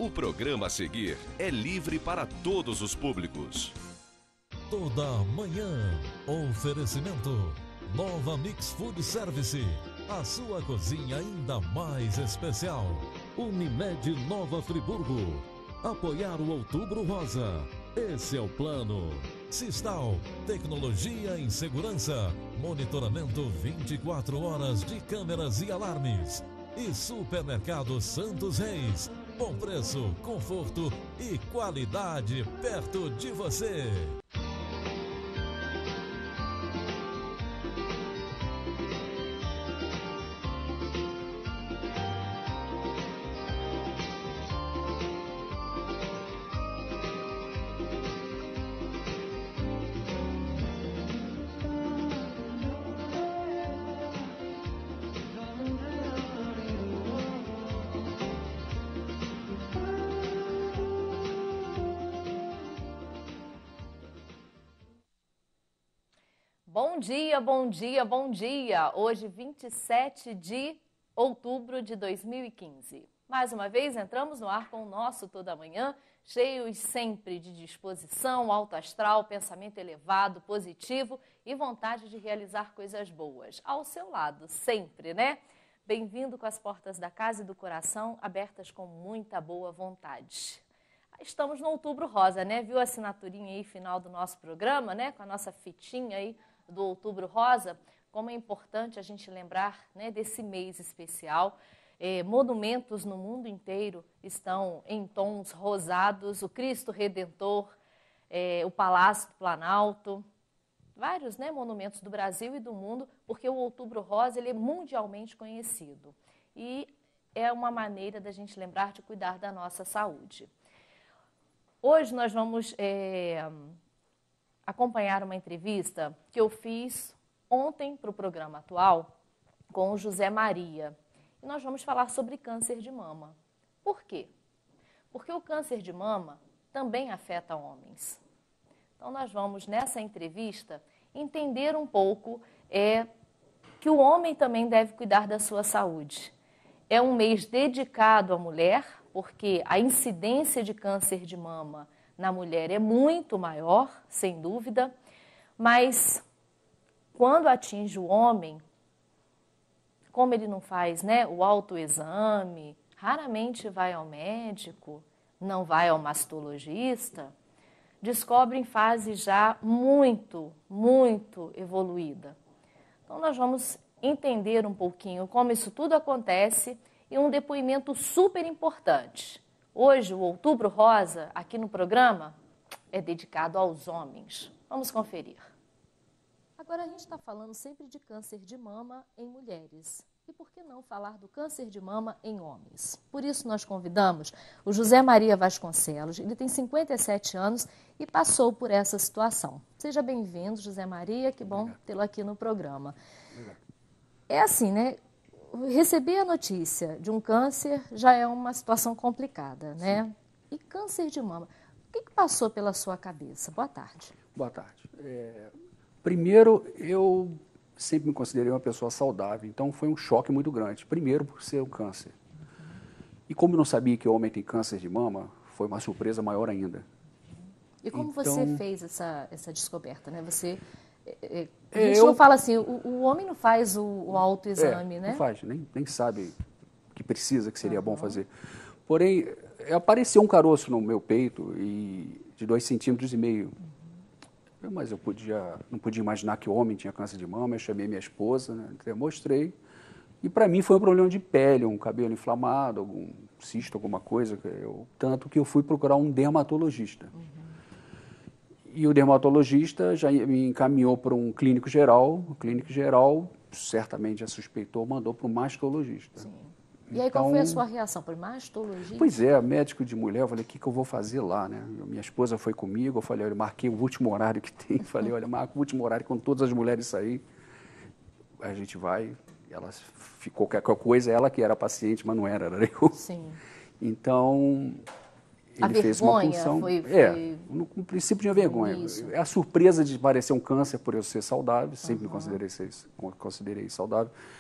O programa a seguir é livre para todos os públicos. Toda manhã, oferecimento Nova Mix Food Service, a sua cozinha ainda mais especial. Unimed Nova Friburgo, apoiar o Outubro Rosa, esse é o plano. Sistal, tecnologia em segurança, monitoramento 24 horas de câmeras e alarmes. E Supermercado Santos Reis, bom preço, conforto e qualidade perto de você. Bom dia, bom dia, bom dia! Hoje, 27 de outubro de 2015. Mais uma vez, entramos no ar com o nosso Toda Manhã, cheios sempre de disposição, alto astral, pensamento elevado, positivo e vontade de realizar coisas boas. Ao seu lado, sempre, né? Bem-vindo com as portas da casa e do coração abertas com muita boa vontade. Estamos no Outubro Rosa, né? Viu a assinaturinha aí, final do nosso programa, né? Com a nossa fitinha aí do Outubro Rosa, como é importante a gente lembrar, né, desse mês especial. Monumentos no mundo inteiro estão em tons rosados, o Cristo Redentor, o Palácio do Planalto, vários, né, monumentos do Brasil e do mundo, porque o Outubro Rosa ele é mundialmente conhecido. E é uma maneira da gente lembrar de cuidar da nossa saúde. Hoje nós vamos acompanhar uma entrevista que eu fiz ontem para o programa atual com o José Maria. E nós vamos falar sobre câncer de mama. Por quê? Porque o câncer de mama também afeta homens. Então nós vamos, nessa entrevista, entender um pouco que o homem também deve cuidar da sua saúde. É um mês dedicado à mulher, porque a incidência de câncer de mama na mulher é muito maior, sem dúvida, mas quando atinge o homem, como ele não faz, né, o autoexame, raramente vai ao médico, não vai ao mastologista, descobre em fase já muito, muito evoluída. Então nós vamos entender um pouquinho como isso tudo acontece e um depoimento super importante. Hoje, o Outubro Rosa, aqui no programa, é dedicado aos homens. Vamos conferir. Agora, a gente está falando sempre de câncer de mama em mulheres. E por que não falar do câncer de mama em homens? Por isso, nós convidamos o José Maria Vasconcelos. Ele tem 57 anos e passou por essa situação. Seja bem-vindo, José Maria. Que bom tê-lo aqui no programa. É assim, né? Receber a notícia de um câncer já é uma situação complicada, né? Sim. E câncer de mama, o que passou pela sua cabeça? Boa tarde. Boa tarde. Primeiro, eu sempre me considerei uma pessoa saudável, então foi um choque muito grande. Primeiro, por ser um câncer. E como eu não sabia que o homem tem câncer de mama, foi uma surpresa maior ainda. E como você fez essa descoberta, né? Você... A gente não fala assim, o homem não faz o autoexame, né? Não faz, nem sabe que precisa, que seria bom fazer. Porém, apareceu um caroço no meu peito de 2,5 centímetros. Mas eu não podia imaginar que o homem tinha câncer de mama. Eu chamei minha esposa, né? Mostrei. E para mim foi um problema de pele, um cabelo inflamado, algum cisto, alguma coisa. Tanto que eu fui procurar um dermatologista. E o dermatologista já me encaminhou para um clínico geral. O clínico geral certamente já suspeitou, mandou para um mastologista. Sim. E aí qual foi a sua reação? Para o mastologista? Pois é, médico de mulher, eu falei, o que eu vou fazer lá, né? Minha esposa foi comigo, eu falei, olha, eu marquei o último horário que tem. Falei, olha, marca o último horário, quando todas as mulheres saírem, a gente vai. Ela ficou qualquer coisa, ela que era paciente, mas não era eu. Sim. Então... Ele fez uma função. No princípio tinha vergonha. Isso. É a surpresa de parecer um câncer por eu ser saudável, sempre me considerei saudável.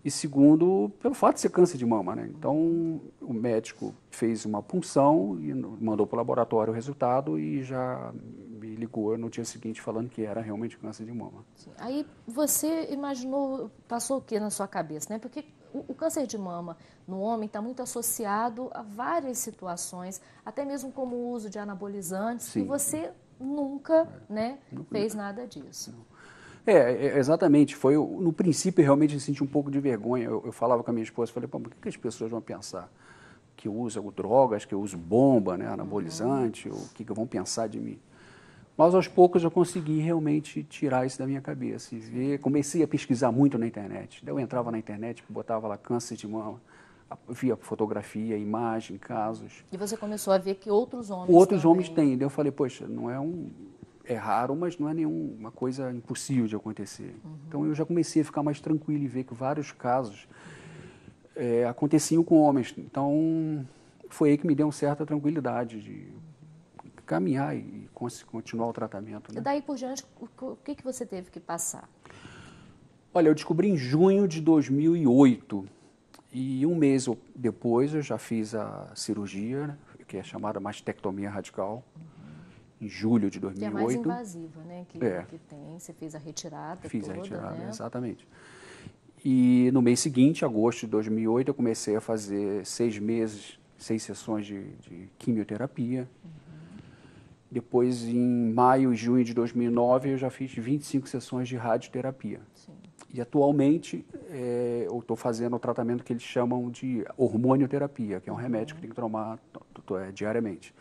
E segundo, pelo fato de ser câncer de mama, né? Então, o médico fez uma punção e mandou para o laboratório o resultado e já me ligou no dia seguinte falando que era realmente câncer de mama. Sim. Aí você imaginou, passou o que na sua cabeça, né? Porque o câncer de mama no homem está muito associado a várias situações, até mesmo como o uso de anabolizantes, Sim. e você nunca, né, fez nada disso. Exatamente. Foi, no princípio, eu realmente senti um pouco de vergonha. Eu falava com a minha esposa, falei, pô, por que as pessoas vão pensar que eu uso drogas, que eu uso bomba, né, anabolizante, ou o que vão pensar de mim? Mas, aos poucos, eu consegui realmente tirar isso da minha cabeça e ver. Comecei a pesquisar muito na internet. Daí eu entrava na internet, botava lá câncer de mama, via fotografia, imagem, casos. E você começou a ver que outros homens têm. Daí eu falei, poxa, não é é raro, mas não é nenhuma coisa impossível de acontecer. Então eu já comecei a ficar mais tranquilo e ver que vários casos aconteciam com homens. Então foi aí que me deu uma certa tranquilidade de caminhar e continuar o tratamento. Né? E daí por diante, o que você teve que passar? Olha, eu descobri em junho de 2008 e um mês depois eu já fiz a cirurgia, né, que é chamada mastectomia radical. Em julho de 2008. Que é mais invasiva, né? Que tem, você fez a retirada Fiz toda, a retirada, né? Exatamente. E no mês seguinte, agosto de 2008, eu comecei a fazer 6 meses, 6 sessões de quimioterapia. Depois, em maio e junho de 2009, eu já fiz 25 sessões de radioterapia. Sim. E atualmente, eu estou fazendo o tratamento que eles chamam de hormonioterapia, que é um remédio que tem que tomar diariamente.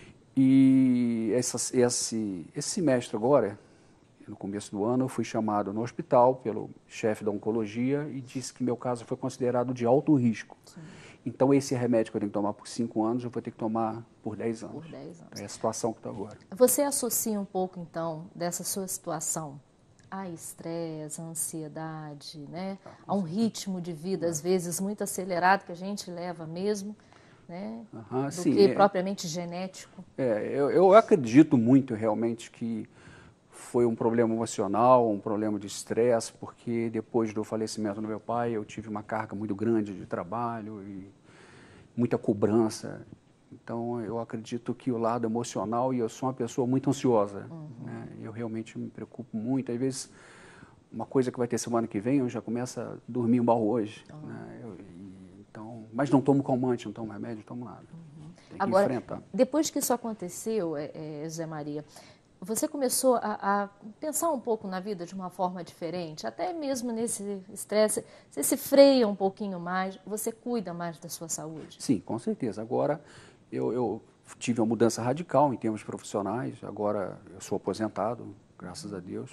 E esse semestre agora, no começo do ano, eu fui chamado no hospital pelo chefe da oncologia e disse que meu caso foi considerado de alto risco. Sim. Então, esse remédio que eu tenho que tomar por 5 anos, eu vou ter que tomar por 10 anos. Por 10 anos. É a situação que está agora. Você associa um pouco, então, dessa sua situação a estresse, a ansiedade, né? A um ritmo de vida, às vezes, muito acelerado, que a gente leva mesmo, né? Do sim, que propriamente genético. Eu acredito muito realmente que foi um problema emocional, um problema de estresse, porque depois do falecimento do meu pai eu tive uma carga muito grande de trabalho e muita cobrança. Então eu acredito que o lado emocional, e eu sou uma pessoa muito ansiosa, né? Eu realmente me preocupo muito. Às vezes, uma coisa que vai ter semana que vem, eu já começo a dormir mal hoje, né? Mas não tomo calmante, não tomo remédio, não tomo nada. Tem que Agora, enfrentar. Depois que isso aconteceu, José Maria, você começou a pensar um pouco na vida de uma forma diferente? Até mesmo nesse estresse, você se freia um pouquinho mais, você cuida mais da sua saúde? Sim, com certeza. Agora, eu tive uma mudança radical em termos profissionais. Agora, eu sou aposentado, graças a Deus.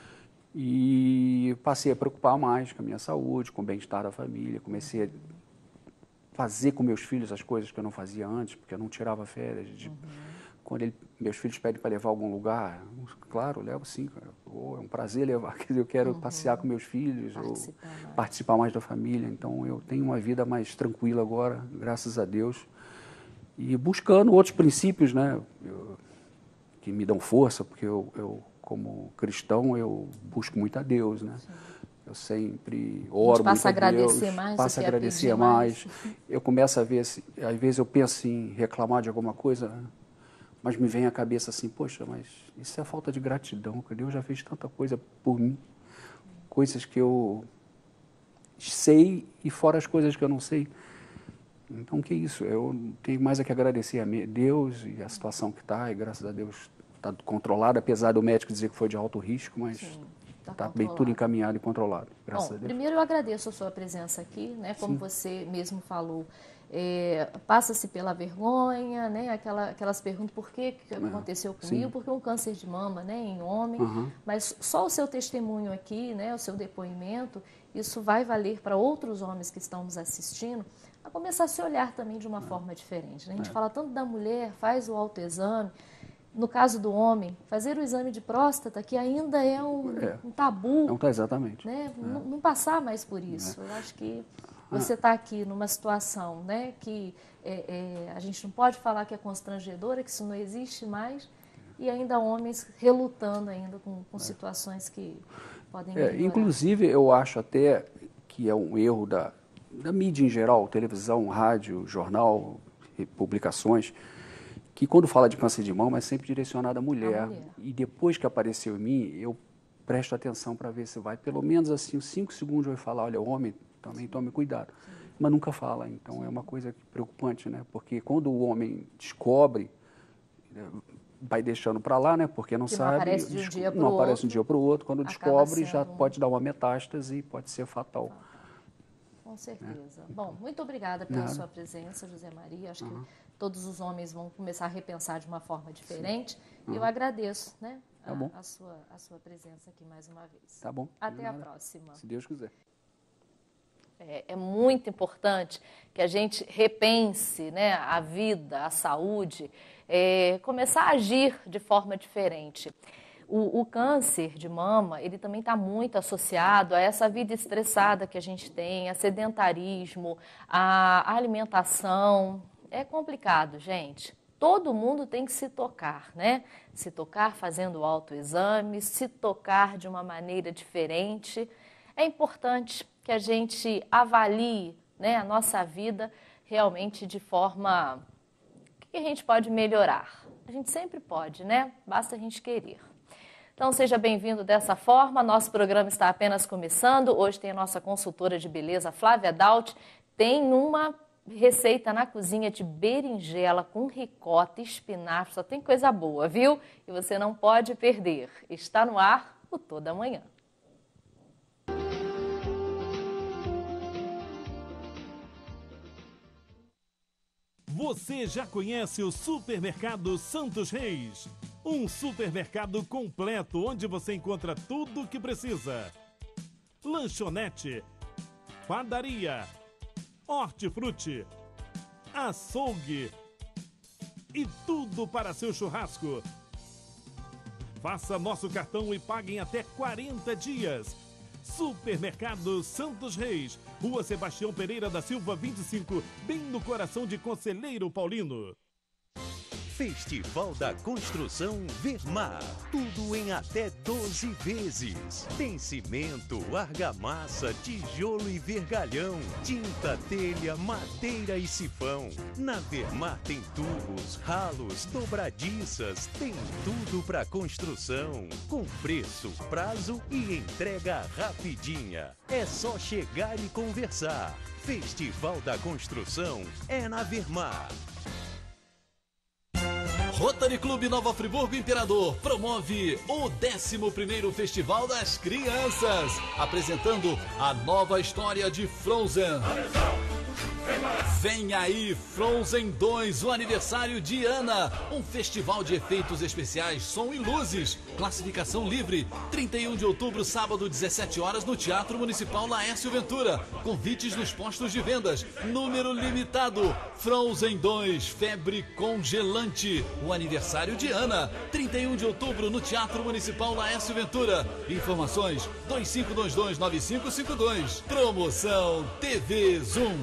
E passei a preocupar mais com a minha saúde, com o bem-estar da família. Comecei a fazer com meus filhos as coisas que eu não fazia antes, porque eu não tirava férias. Quando meus filhos pedem para levar a algum lugar, claro, eu levo sim, cara. É um prazer levar, eu quero passear com meus filhos, participar mais da família. Então, eu tenho uma vida mais tranquila agora, graças a Deus. E buscando outros princípios, né, que me dão força, porque eu como cristão, eu busco muito a Deus, né? Sim. Eu sempre oro muito a Deus, passo a agradecer mais. Eu começo a ver, às vezes eu penso em reclamar de alguma coisa, mas me vem à cabeça assim, poxa, mas isso é falta de gratidão, porque Deus já fez tanta coisa por mim, coisas que eu sei e fora as coisas que eu não sei. Então, que isso? Eu tenho mais a que agradecer a Deus e a situação que está, e graças a Deus está controlada, apesar do médico dizer que foi de alto risco, mas está bem tudo encaminhado e controlado, graças a Deus. Primeiro eu agradeço a sua presença aqui, né? Como você mesmo falou, passa-se pela vergonha, né? Aquelas perguntas, por que aconteceu comigo? Porque um câncer de mama, né? Em homem, mas só o seu testemunho aqui, né? O seu depoimento, isso vai valer para outros homens que estão nos assistindo, a começar a se olhar também de uma forma diferente, né? A gente fala tanto da mulher, faz o autoexame. No caso do homem, fazer o exame de próstata, que ainda é um tabu. Exatamente. Né? Não passar mais por isso. Eu acho que você está aqui numa situação, né, que a gente não pode falar que é constrangedora, que isso não existe mais, e ainda homens relutando ainda com situações que podem melhorar. Inclusive, eu acho até que é um erro da mídia em geral, televisão, rádio, jornal, publicações, que quando fala de câncer de mama é sempre direcionado à mulher. E depois que apareceu em mim, eu presto atenção para ver se vai, pelo menos assim, 5 segundos eu vou falar, olha, homem, também tome cuidado. Mas nunca fala, então é uma coisa preocupante, né? Porque quando o homem descobre, vai deixando para lá, né? Porque não sabe, aparece de um dia pro não aparece outro, de um dia para o outro. Quando descobre, já pode dar uma metástase e pode ser fatal. Com certeza. Bom, muito obrigada pela sua presença, José Maria. Acho que todos os homens vão começar a repensar de uma forma diferente. E eu agradeço, né, a sua presença aqui mais uma vez. Tá bom. Até a próxima. Se Deus quiser. É muito importante que a gente repense, né, a vida, a saúde, começar a agir de forma diferente. O câncer de mama, ele também está muito associado a essa vida estressada que a gente tem, a sedentarismo, a alimentação. É complicado, gente. Todo mundo tem que se tocar, né? Se tocar fazendo autoexame, se tocar de uma maneira diferente. É importante que a gente avalie, né, a nossa vida realmente de forma... O que a gente pode melhorar? A gente sempre pode, né? Basta a gente querer. Então, seja bem-vindo dessa forma. Nosso programa está apenas começando. Hoje tem a nossa consultora de beleza, Flávia Daut. Tem uma receita na cozinha de berinjela com ricota e espinafre. Só tem coisa boa, viu? E você não pode perder. Está no ar o Toda Manhã. Você já conhece o Supermercado Santos Reis? Um supermercado completo onde você encontra tudo o que precisa. Lanchonete, padaria, hortifruti, açougue e tudo para seu churrasco. Faça nosso cartão e pague em até 40 dias. Supermercado Santos Reis, Rua Sebastião Pereira da Silva 25, bem no coração de Conselheiro Paulino. Festival da Construção Vermar. Tudo em até 12 vezes. Tem cimento, argamassa, tijolo e vergalhão, tinta, telha, madeira e sifão. Na Vermar tem tubos, ralos, dobradiças, tem tudo para construção. Com preço, prazo e entrega rapidinha. É só chegar e conversar. Festival da Construção é na Vermar. Rotary Clube Nova Friburgo Imperador promove o 11º Festival das Crianças, apresentando a nova história de Frozen. Vem aí Frozen 2, o aniversário de Anna, um festival de efeitos especiais, som e luzes, classificação livre, 31 de outubro, sábado, 17 horas, no Teatro Municipal Laércio Ventura, convites nos postos de vendas, número limitado, Frozen 2, febre congelante, o aniversário de Anna, 31 de outubro, no Teatro Municipal Laércio Ventura, informações 2522-9552, promoção TV Zoom.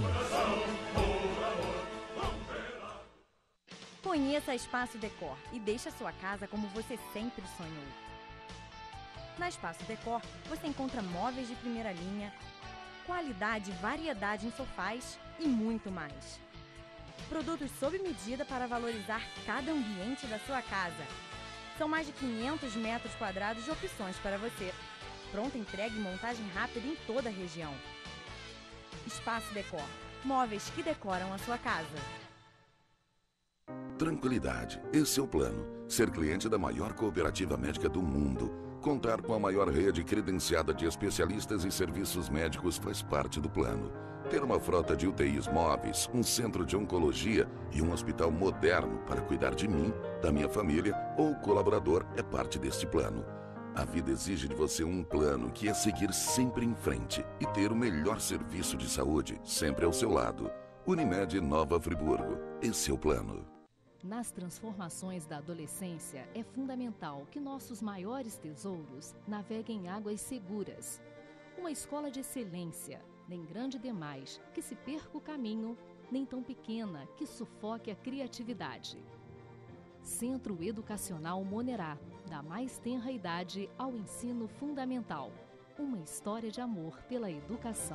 Conheça a Espaço Decor e deixe a sua casa como você sempre sonhou. Na Espaço Decor, você encontra móveis de primeira linha, qualidade e variedade em sofás e muito mais. Produtos sob medida para valorizar cada ambiente da sua casa. São mais de 500 metros quadrados de opções para você. Pronta entrega e montagem rápida em toda a região. Espaço Decor. Móveis que decoram a sua casa. Tranquilidade, esse é o plano. Ser cliente da maior cooperativa médica do mundo. Contar com a maior rede credenciada de especialistas e serviços médicos faz parte do plano. Ter uma frota de UTIs móveis, um centro de oncologia e um hospital moderno para cuidar de mim, da minha família ou colaborador é parte deste plano. A vida exige de você um plano que é seguir sempre em frente e ter o melhor serviço de saúde sempre ao seu lado. Unimed Nova Friburgo. Esse é o plano. Nas transformações da adolescência, é fundamental que nossos maiores tesouros naveguem em águas seguras. Uma escola de excelência, nem grande demais, que se perca o caminho, nem tão pequena, que sufoque a criatividade. Centro Educacional Monerá, da mais tenra idade ao ensino fundamental. uma história de amor pela educação.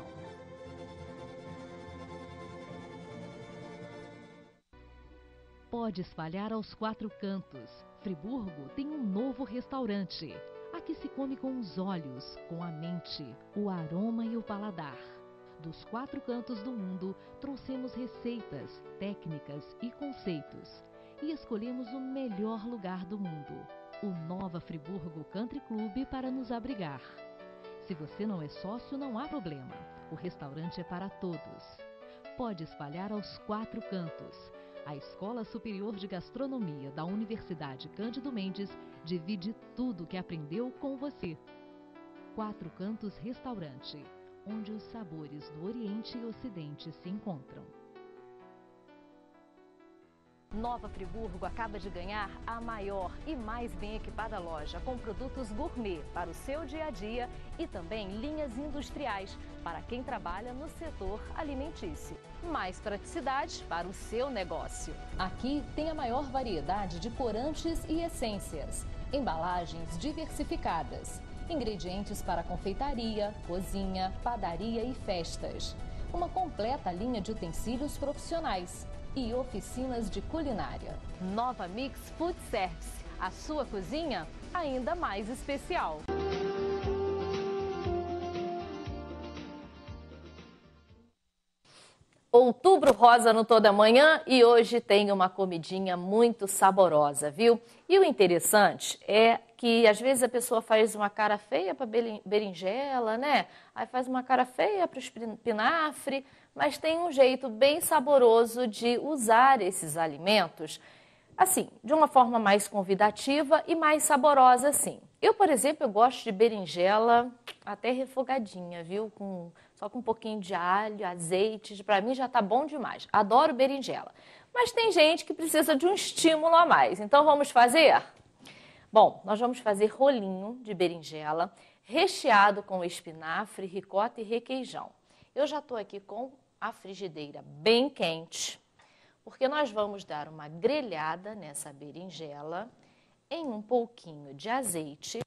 Pode espalhar aos 4 cantos. Friburgo tem um novo restaurante. Aqui se come com os olhos, com a mente, o aroma e o paladar. Dos 4 cantos do mundo, trouxemos receitas, técnicas e conceitos. E escolhemos o melhor lugar do mundo, o Nova Friburgo Country Club, para nos abrigar. Se você não é sócio, não há problema. O restaurante é para todos. Pode espalhar aos 4 cantos. A Escola Superior de Gastronomia da Universidade Cândido Mendes divide tudo o que aprendeu com você. 4 Cantos Restaurante, onde os sabores do Oriente e Ocidente se encontram. Nova Friburgo acaba de ganhar a maior e mais bem equipada loja com produtos gourmet para o seu dia a dia e também linhas industriais para quem trabalha no setor alimentício. Mais praticidade para o seu negócio. Aqui tem a maior variedade de corantes e essências, embalagens diversificadas, ingredientes para confeitaria, cozinha, padaria e festas. Uma completa linha de utensílios profissionais e oficinas de culinária. Nova Mix Food Service, a sua cozinha ainda mais especial. Outubro Rosa no Toda Manhã e hoje tem uma comidinha muito saborosa, viu? E o interessante é que às vezes a pessoa faz uma cara feia para berinjela, né? Aí faz uma cara feia para o espinafre, mas tem um jeito bem saboroso de usar esses alimentos, assim, de uma forma mais convidativa e mais saborosa, assim. Eu, por exemplo, eu gosto de berinjela até refogadinha, viu? Só com um pouquinho de alho, azeite, para mim já tá bom demais. Adoro berinjela. Mas tem gente que precisa de um estímulo a mais. Então vamos fazer? Bom, nós vamos fazer rolinho de berinjela recheado com espinafre, ricota e requeijão. Eu já estou aqui com a frigideira bem quente, porque nós vamos dar uma grelhada nessa berinjela em um pouquinho de azeite.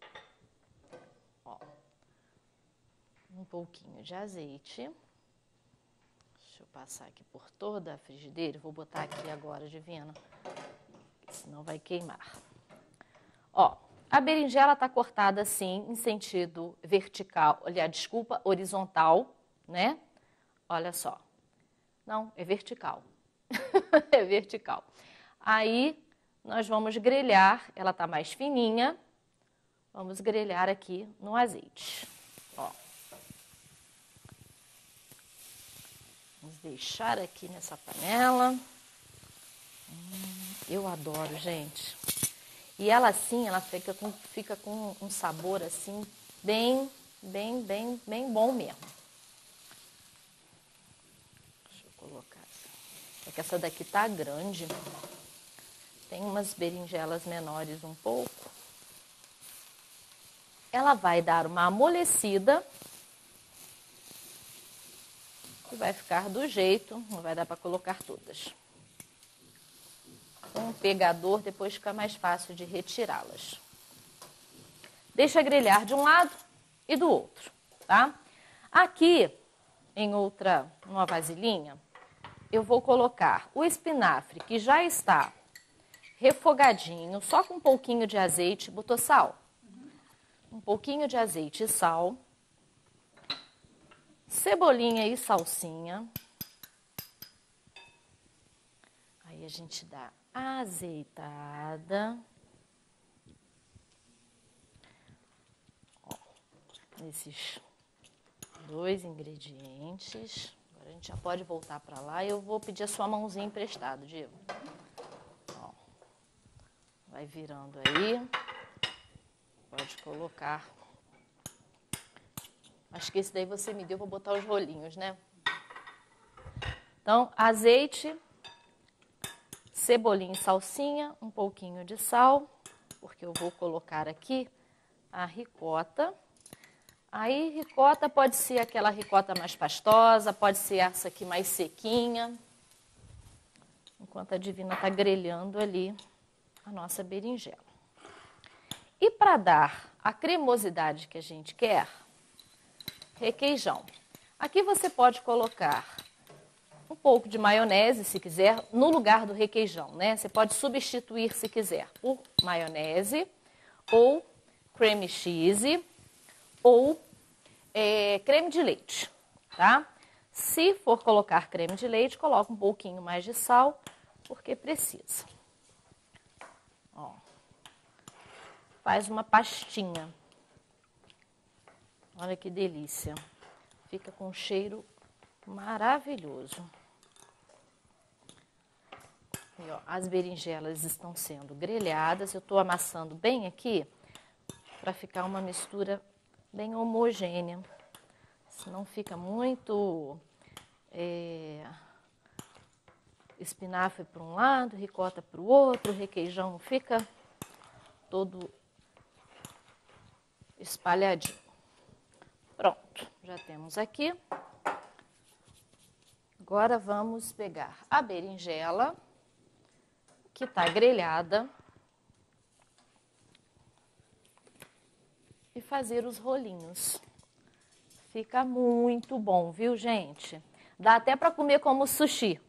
Ó, um pouquinho de azeite. Deixa eu passar aqui por toda a frigideira. Vou botar aqui agora, Divina, senão vai queimar. Ó, a berinjela está cortada assim, em sentido vertical, aliás, desculpa, horizontal, né? Olha só. Não, é vertical. É vertical. Aí, nós vamos grelhar, ela está mais fininha, vamos grelhar aqui no azeite. Ó. Vamos deixar aqui nessa panela. Eu adoro, gente. E ela assim, ela fica com um sabor assim, bem bom mesmo. Deixa eu colocar. É que essa daqui tá grande. Tem umas berinjelas menores um pouco. Ela vai dar uma amolecida. E vai ficar do jeito, não vai dar para colocar todas. Com um pegador, depois fica mais fácil de retirá-las. Deixa grelhar de um lado e do outro, tá? Aqui, numa vasilhinha, eu vou colocar o espinafre, que já está refogadinho, só com um pouquinho de azeite. Botou sal? Um pouquinho de azeite e sal. Cebolinha e salsinha. Aí a gente dá azeitada. Ó, esses 2 ingredientes. Agora a gente já pode voltar para lá. Eu vou pedir a sua mãozinha emprestada, Diego. Ó, vai virando aí. Pode colocar. Acho que esse daí você me deu para botar os rolinhos, né? Então, azeite, cebolinha e salsinha, um pouquinho de sal, porque eu vou colocar aqui a ricota. Aí, ricota pode ser aquela ricota mais pastosa, pode ser essa aqui mais sequinha. Enquanto a Divina está grelhando ali a nossa berinjela. E para dar a cremosidade que a gente quer, requeijão. Aqui você pode colocar um pouco de maionese, se quiser, no lugar do requeijão, né? Você pode substituir, se quiser, por maionese ou cream cheese ou creme de leite, tá? Se for colocar creme de leite, coloca um pouquinho mais de sal, porque precisa. Ó, faz uma pastinha. Olha que delícia. Fica com um cheiro maravilhoso. E, ó, as berinjelas estão sendo grelhadas. Eu estou amassando bem aqui para ficar uma mistura bem homogênea. Senão fica muito espinafre para um lado, ricota para o outro, requeijão fica todo espalhadinho. Pronto, já temos aqui. Agora vamos pegar a berinjela, que está grelhada, e fazer os rolinhos. Fica muito bom, viu, gente? Dá até para comer como sushi.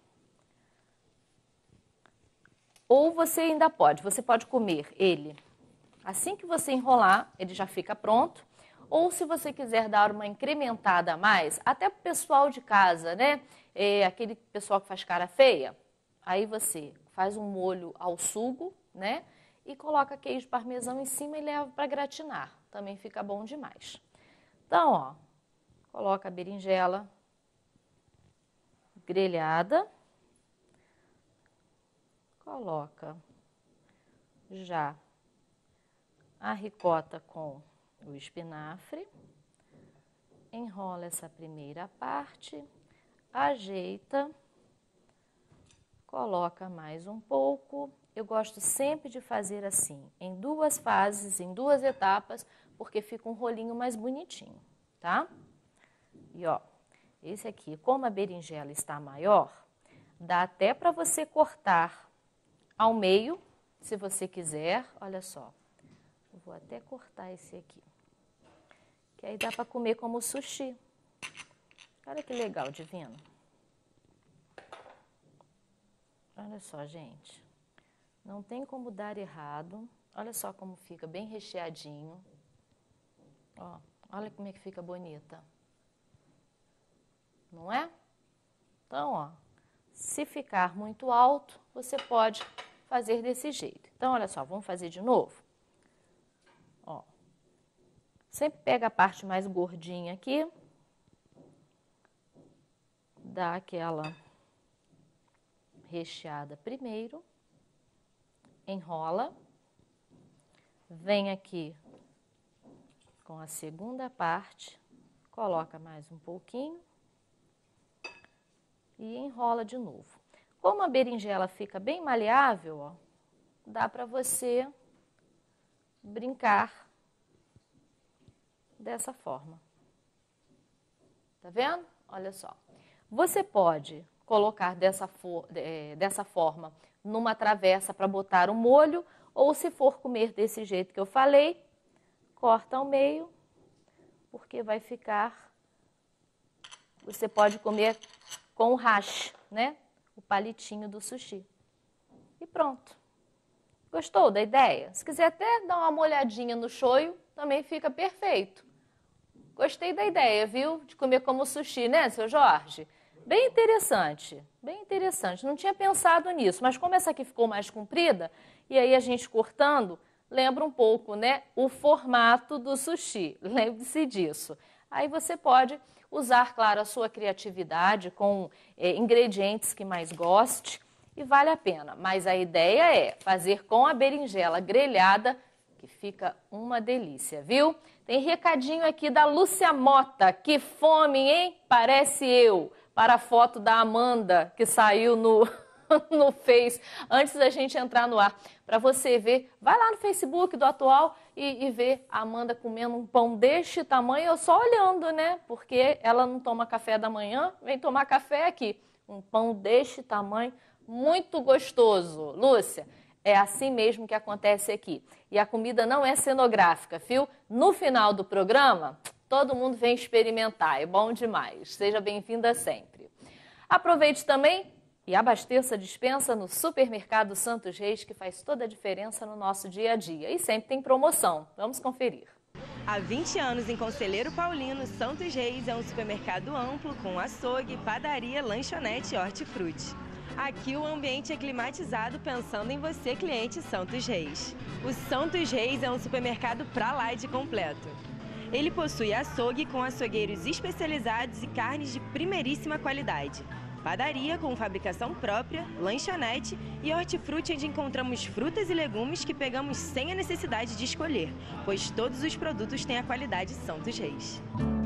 Ou você pode comer ele assim que você enrolar, ele já fica pronto. Ou se você quiser dar uma incrementada a mais, até para o pessoal de casa, né? Aquele pessoal que faz cara feia, aí você faz um molho ao sugo, né? E coloca queijo parmesão em cima e leva para gratinar. Também fica bom demais. Então, ó, coloca a berinjela grelhada. Coloca já a ricota com o espinafre. Enrola essa primeira parte, ajeita, coloca mais um pouco. Eu gosto sempre de fazer assim, em duas fases, em duas etapas, porque fica um rolinho mais bonitinho, tá? E ó, esse aqui, como a berinjela está maior, dá até para você cortar ao meio, se você quiser. Olha só, eu vou até cortar esse aqui, que aí dá para comer como sushi. Olha que legal, divino. Olha só, gente, não tem como dar errado. Olha só como fica, bem recheadinho. Ó, olha como é que fica bonita. Não é? Então, ó, se ficar muito alto, você pode fazer desse jeito. Então, olha só, vamos fazer de novo? Ó, sempre pega a parte mais gordinha aqui, dá aquela recheada primeiro, enrola, vem aqui com a segunda parte, coloca mais um pouquinho e enrola de novo. Como a berinjela fica bem maleável, ó, dá para você brincar dessa forma. Tá vendo? Olha só. Você pode colocar dessa forma numa travessa para botar o molho, ou se for comer desse jeito que eu falei, corta ao meio, porque vai ficar... Você pode comer com o hash, né? O palitinho do sushi. E pronto. Gostou da ideia? Se quiser até dar uma molhadinha no shoyu, também fica perfeito. Gostei da ideia, viu? De comer como sushi, né, seu Jorge? Bem interessante, bem interessante. Não tinha pensado nisso, mas como essa aqui ficou mais comprida, e aí a gente cortando, lembra um pouco, né, o formato do sushi. Lembre-se disso. Aí você pode usar, claro, a sua criatividade com ingredientes que mais goste e vale a pena. Mas a ideia é fazer com a berinjela grelhada, que fica uma delícia, viu? Tem recadinho aqui da Lúcia Mota. Que fome, hein? Parece eu. Para a foto da Amanda, que saiu no Face, antes da gente entrar no ar. Para você ver, vai lá no Facebook do Atual e ver a Amanda comendo um pão deste tamanho, eu só olhando, né? Porque ela não toma café da manhã, vem tomar café aqui. Um pão deste tamanho, muito gostoso. Lúcia, É assim mesmo que acontece aqui. E a comida não é cenográfica, viu? No final do programa, todo mundo vem experimentar. É bom demais. Seja bem-vinda sempre. Aproveite também e abasteça a despensa no Supermercado Santos Reis, que faz toda a diferença no nosso dia a dia. E sempre tem promoção. Vamos conferir. Há 20 anos em Conselheiro Paulino, Santos Reis é um supermercado amplo com açougue, padaria, lanchonete e hortifruti. Aqui o ambiente é climatizado pensando em você, cliente Santos Reis. O Santos Reis é um supermercado pra lá de completo. Ele possui açougue com açougueiros especializados e carnes de primeiríssima qualidade. Padaria com fabricação própria, lanchonete e hortifruti, onde encontramos frutas e legumes que pegamos sem a necessidade de escolher, pois todos os produtos têm a qualidade Santos Reis.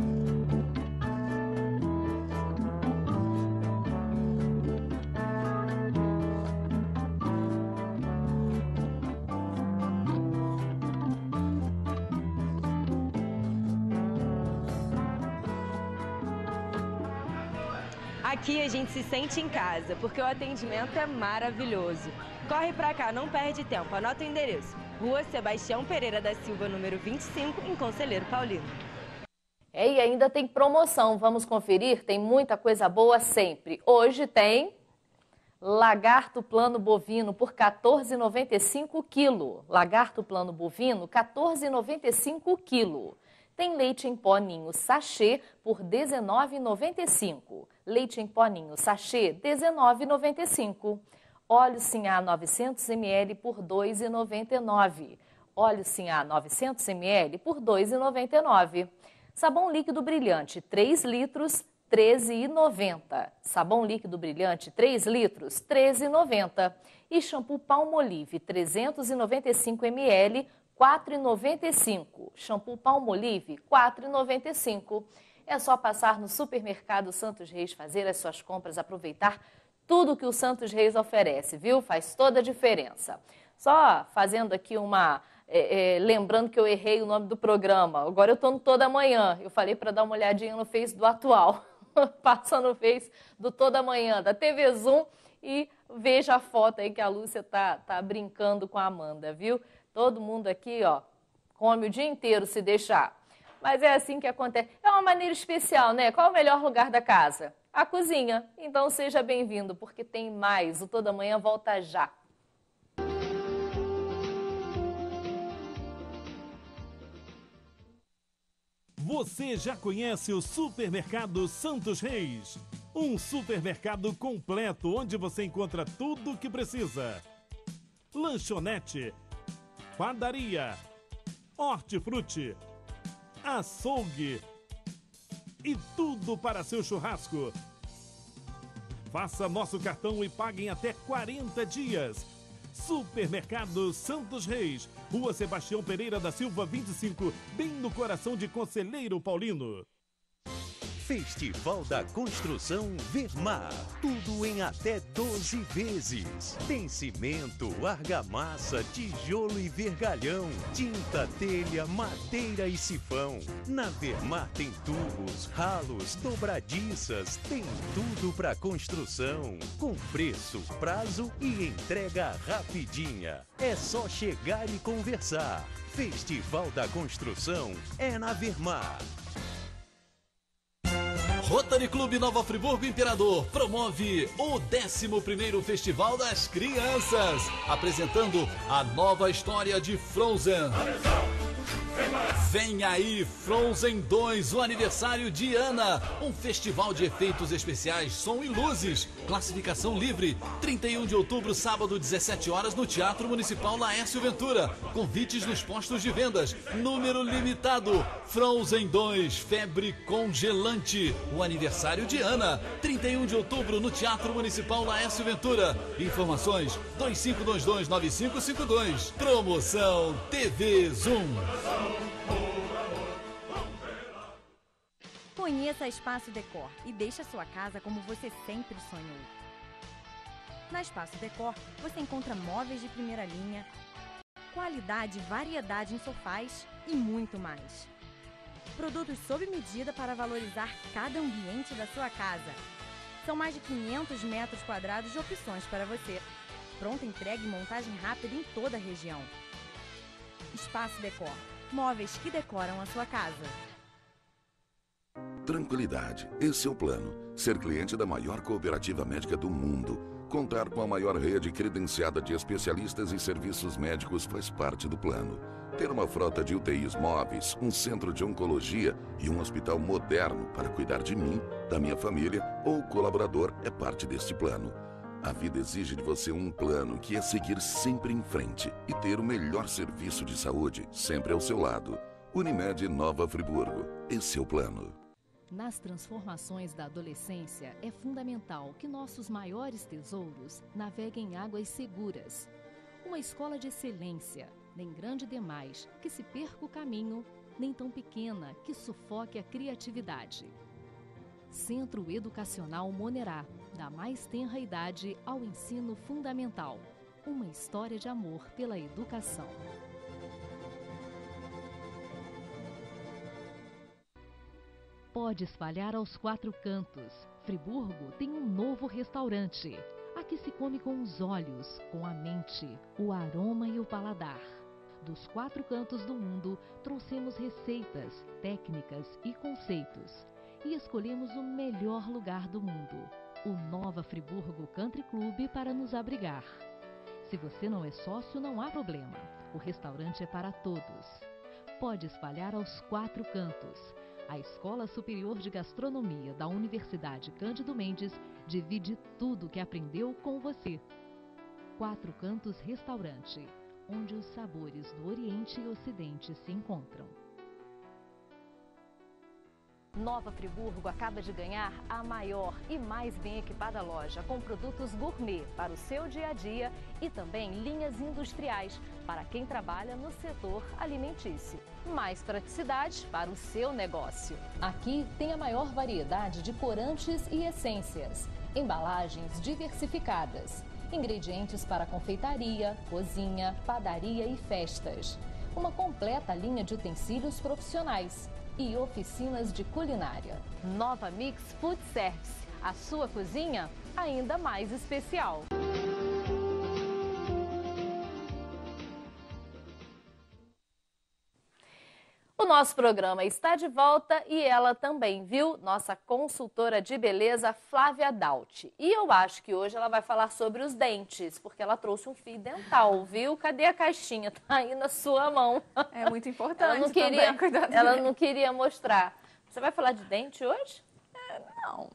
Aqui a gente se sente em casa, porque o atendimento é maravilhoso. Corre pra cá, não perde tempo. Anota o endereço. Rua Sebastião Pereira da Silva, número 25, em Conselheiro Paulino. E ainda tem promoção. Vamos conferir? Tem muita coisa boa sempre. Hoje tem lagarto plano bovino por R$ 14,95 quilo. Lagarto plano bovino, R$ 14,95 quilo. Tem leite em pó ninho sachê por R$ 19,95. Leite em pó ninho sachê, R$ 19,95. Óleo Sinhá 900 ml por R$ 2,99. Óleo Sinhá 900 ml por R$ 2,99. Sabão líquido brilhante 3 litros, R$ 13,90. Sabão líquido brilhante 3 litros, R$ 13,90. E shampoo Palmolive 395 ml, R$ 4,95. Shampoo Palmolive, R$ 4,95. É só passar no Supermercado Santos Reis, fazer as suas compras, aproveitar tudo que o Santos Reis oferece, viu? Faz toda a diferença. Só fazendo aqui lembrando que eu errei o nome do programa. Agora eu estou no Toda Manhã. Eu falei para dar uma olhadinha no Face do Atual. Passa no Face do Toda Manhã, da TV Zoom, e veja a foto aí que a Lúcia tá brincando com a Amanda, viu? Todo mundo aqui, ó, come o dia inteiro se deixar. Mas é assim que acontece. É uma maneira especial, né? Qual é o melhor lugar da casa? A cozinha. Então seja bem-vindo, porque tem mais. O Toda Manhã volta já. Você já conhece o Supermercado Santos Reis? Um supermercado completo onde você encontra tudo o que precisa. Lanchonete, padaria, hortifruti, açougue e tudo para seu churrasco. Faça nosso cartão e pague em até 40 dias. Supermercado Santos Reis, Rua Sebastião Pereira da Silva 25, bem no coração de Conselheiro Paulino. Festival da Construção Vermar. Tudo em até 12 vezes. Tem cimento, argamassa, tijolo e vergalhão, tinta, telha, madeira e sifão. Na Vermar tem tubos, ralos, dobradiças, tem tudo para construção. Com preço, prazo e entrega rapidinha. É só chegar e conversar. Festival da Construção é na Vermar. Rotary Clube Nova Friburgo Imperador promove o 11º Festival das Crianças, apresentando a nova história de Frozen. Vem aí Frozen 2, o aniversário de Ana, um festival de efeitos especiais, som e luzes, classificação livre, 31 de outubro, sábado, 17 horas, no Teatro Municipal Laércio Ventura, convites nos postos de vendas, número limitado. Frozen 2, febre congelante, o aniversário de Ana, 31 de outubro, no Teatro Municipal Laércio Ventura, informações 2522-9552, promoção TV Zoom. Conheça a Espaço Decor e deixe a sua casa como você sempre sonhou. Na Espaço Decor, você encontra móveis de primeira linha, qualidade e variedade em sofás e muito mais. Produtos sob medida para valorizar cada ambiente da sua casa. São mais de 500 metros quadrados de opções para você. Pronta entrega e montagem rápida em toda a região. Espaço Decor. Móveis que decoram a sua casa. Tranquilidade, esse é o plano. Ser cliente da maior cooperativa médica do mundo. Contar com a maior rede credenciada de especialistas e serviços médicos faz parte do plano. Ter uma frota de UTIs móveis, um centro de oncologia e um hospital moderno para cuidar de mim, da minha família ou colaborador é parte deste plano. A vida exige de você um plano que é seguir sempre em frente e ter o melhor serviço de saúde sempre ao seu lado. Unimed Nova Friburgo. Esse é o plano. Nas transformações da adolescência, é fundamental que nossos maiores tesouros naveguem em águas seguras. Uma escola de excelência, nem grande demais que se perca o caminho, nem tão pequena que sufoque a criatividade. Centro Educacional Monerá, da mais tenra idade ao ensino fundamental. Uma história de amor pela educação. Pode espalhar aos 4 cantos. Friburgo tem um novo restaurante. Aqui se come com os olhos, com a mente, o aroma e o paladar. Dos 4 cantos do mundo, trouxemos receitas, técnicas e conceitos. E escolhemos o melhor lugar do mundo, o Nova Friburgo Country Club, para nos abrigar. Se você não é sócio, não há problema. O restaurante é para todos. Pode espalhar aos 4 cantos. A Escola Superior de Gastronomia da Universidade Cândido Mendes divide tudo o que aprendeu com você. 4 Cantos Restaurante, onde os sabores do Oriente e Ocidente se encontram. Nova Friburgo acaba de ganhar a maior e mais bem equipada loja, com produtos gourmet para o seu dia a dia e também linhas industriais para quem trabalha no setor alimentício. Mais praticidade para o seu negócio. Aqui tem a maior variedade de corantes e essências, embalagens diversificadas, ingredientes para confeitaria, cozinha, padaria e festas. Uma completa linha de utensílios profissionais e oficinas de culinária. Nova Mix Food Service, a sua cozinha ainda mais especial. O nosso programa está de volta e ela também, viu? Nossa consultora de beleza, Flávia Daut. E eu acho que hoje ela vai falar sobre os dentes, porque ela trouxe um fio dental, viu? Cadê a caixinha? Tá aí na sua mão. É muito importante ela não queria mostrar. Você vai falar de dente hoje? Não.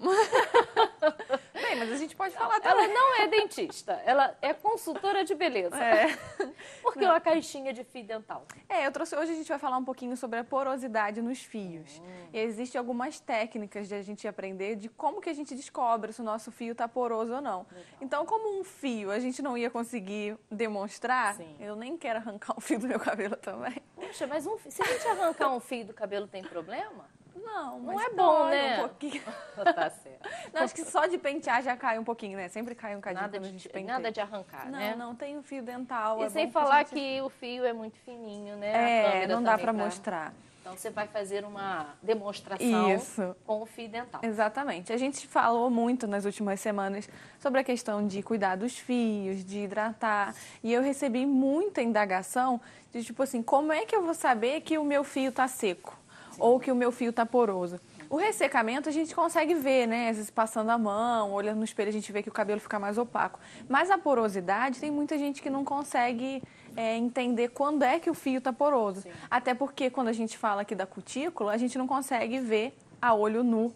Bem, mas a gente pode falar também. Ela não é dentista, ela é consultora de beleza. Por que uma caixinha de fio dental? Eu trouxe hoje, a gente vai falar um pouquinho sobre a porosidade nos fios. E existem algumas técnicas de a gente aprender de como que a gente descobre se o nosso fio está poroso ou não. Legal. Então, como um fio a gente não ia conseguir demonstrar, eu nem quero arrancar um fio do meu cabelo também. Poxa, mas se a gente arrancar um fio do cabelo tem problema? Não é bom, né? Um pouquinho. Tá certo. Não, acho que só de pentear já cai um pouquinho, né? Sempre cai um cadinho quando a gente penteia. Nada de arrancar, né? Não tem o fio dental. E sem falar que o fio é muito fininho, né? Não dá pra mostrar. Então, você vai fazer uma demonstração com o fio dental. Exatamente. A gente falou muito nas últimas semanas sobre a questão de cuidar dos fios, de hidratar. E eu recebi muita indagação de, tipo assim, como é que eu vou saber que o meu fio tá seco? Ou que o meu fio está poroso. O ressecamento a gente consegue ver, né? Às vezes passando a mão, olhando no espelho, a gente vê que o cabelo fica mais opaco. Mas a porosidade, tem muita gente que não consegue entender quando é que o fio está poroso. Sim. Até porque quando a gente fala aqui da cutícula, a gente não consegue ver a olho nu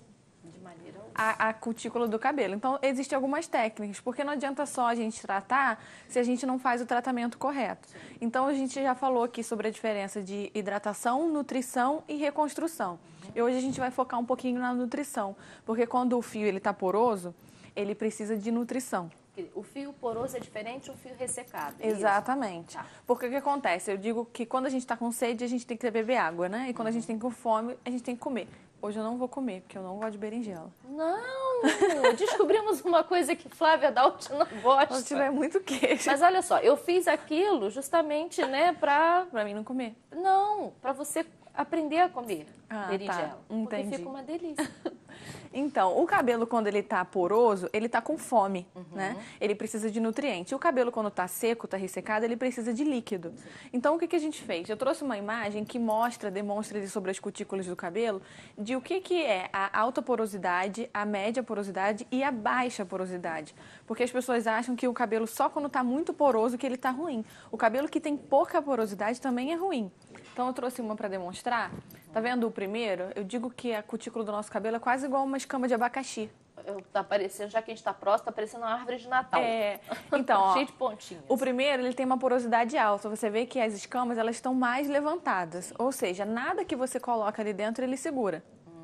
a cutícula do cabelo. Então, existem algumas técnicas, porque não adianta só a gente tratar se a gente não faz o tratamento correto. Sim. Então, a gente já falou aqui sobre a diferença de hidratação, nutrição e reconstrução. E hoje a gente vai focar um pouquinho na nutrição, porque quando o fio está poroso, ele precisa de nutrição. O fio poroso é diferente do fio ressecado. Exatamente. Tá. Porque o que acontece? Eu digo que quando a gente está com sede, a gente tem que beber água, né? E quando a gente tem com fome, a gente tem que comer. Hoje eu não vou comer, porque eu não gosto de berinjela. Não! Descobrimos uma coisa que Flávia Daut não gosta. Se tiver muito queijo. Mas olha só, eu fiz aquilo justamente, né, pra mim não comer. Não, pra você aprender a comer berinjela. Tá. Porque Entendi. fica uma delícia. Então, o cabelo, quando ele tá poroso, ele tá com fome, né? Ele precisa de nutriente. O cabelo, quando tá seco, tá ressecado, ele precisa de líquido. Então, o que a gente fez? Eu trouxe uma imagem que demonstra ali sobre as cutículas do cabelo, de o que é a alta porosidade, a média porosidade e a baixa porosidade. Porque as pessoas acham que o cabelo só quando tá muito poroso que ele tá ruim. O cabelo que tem pouca porosidade também é ruim. Então, eu trouxe uma para demonstrar. Tá vendo o primeiro? Eu digo que a cutícula do nosso cabelo é quase igual uma escama de abacaxi. Tá parecendo, já que a gente tá próximo, tá parecendo uma árvore de Natal. Então, ó, cheio de pontinhas. O primeiro, ele tem uma porosidade alta. Você vê que as escamas, elas estão mais levantadas. Ou seja, nada que você coloca ali dentro, ele segura.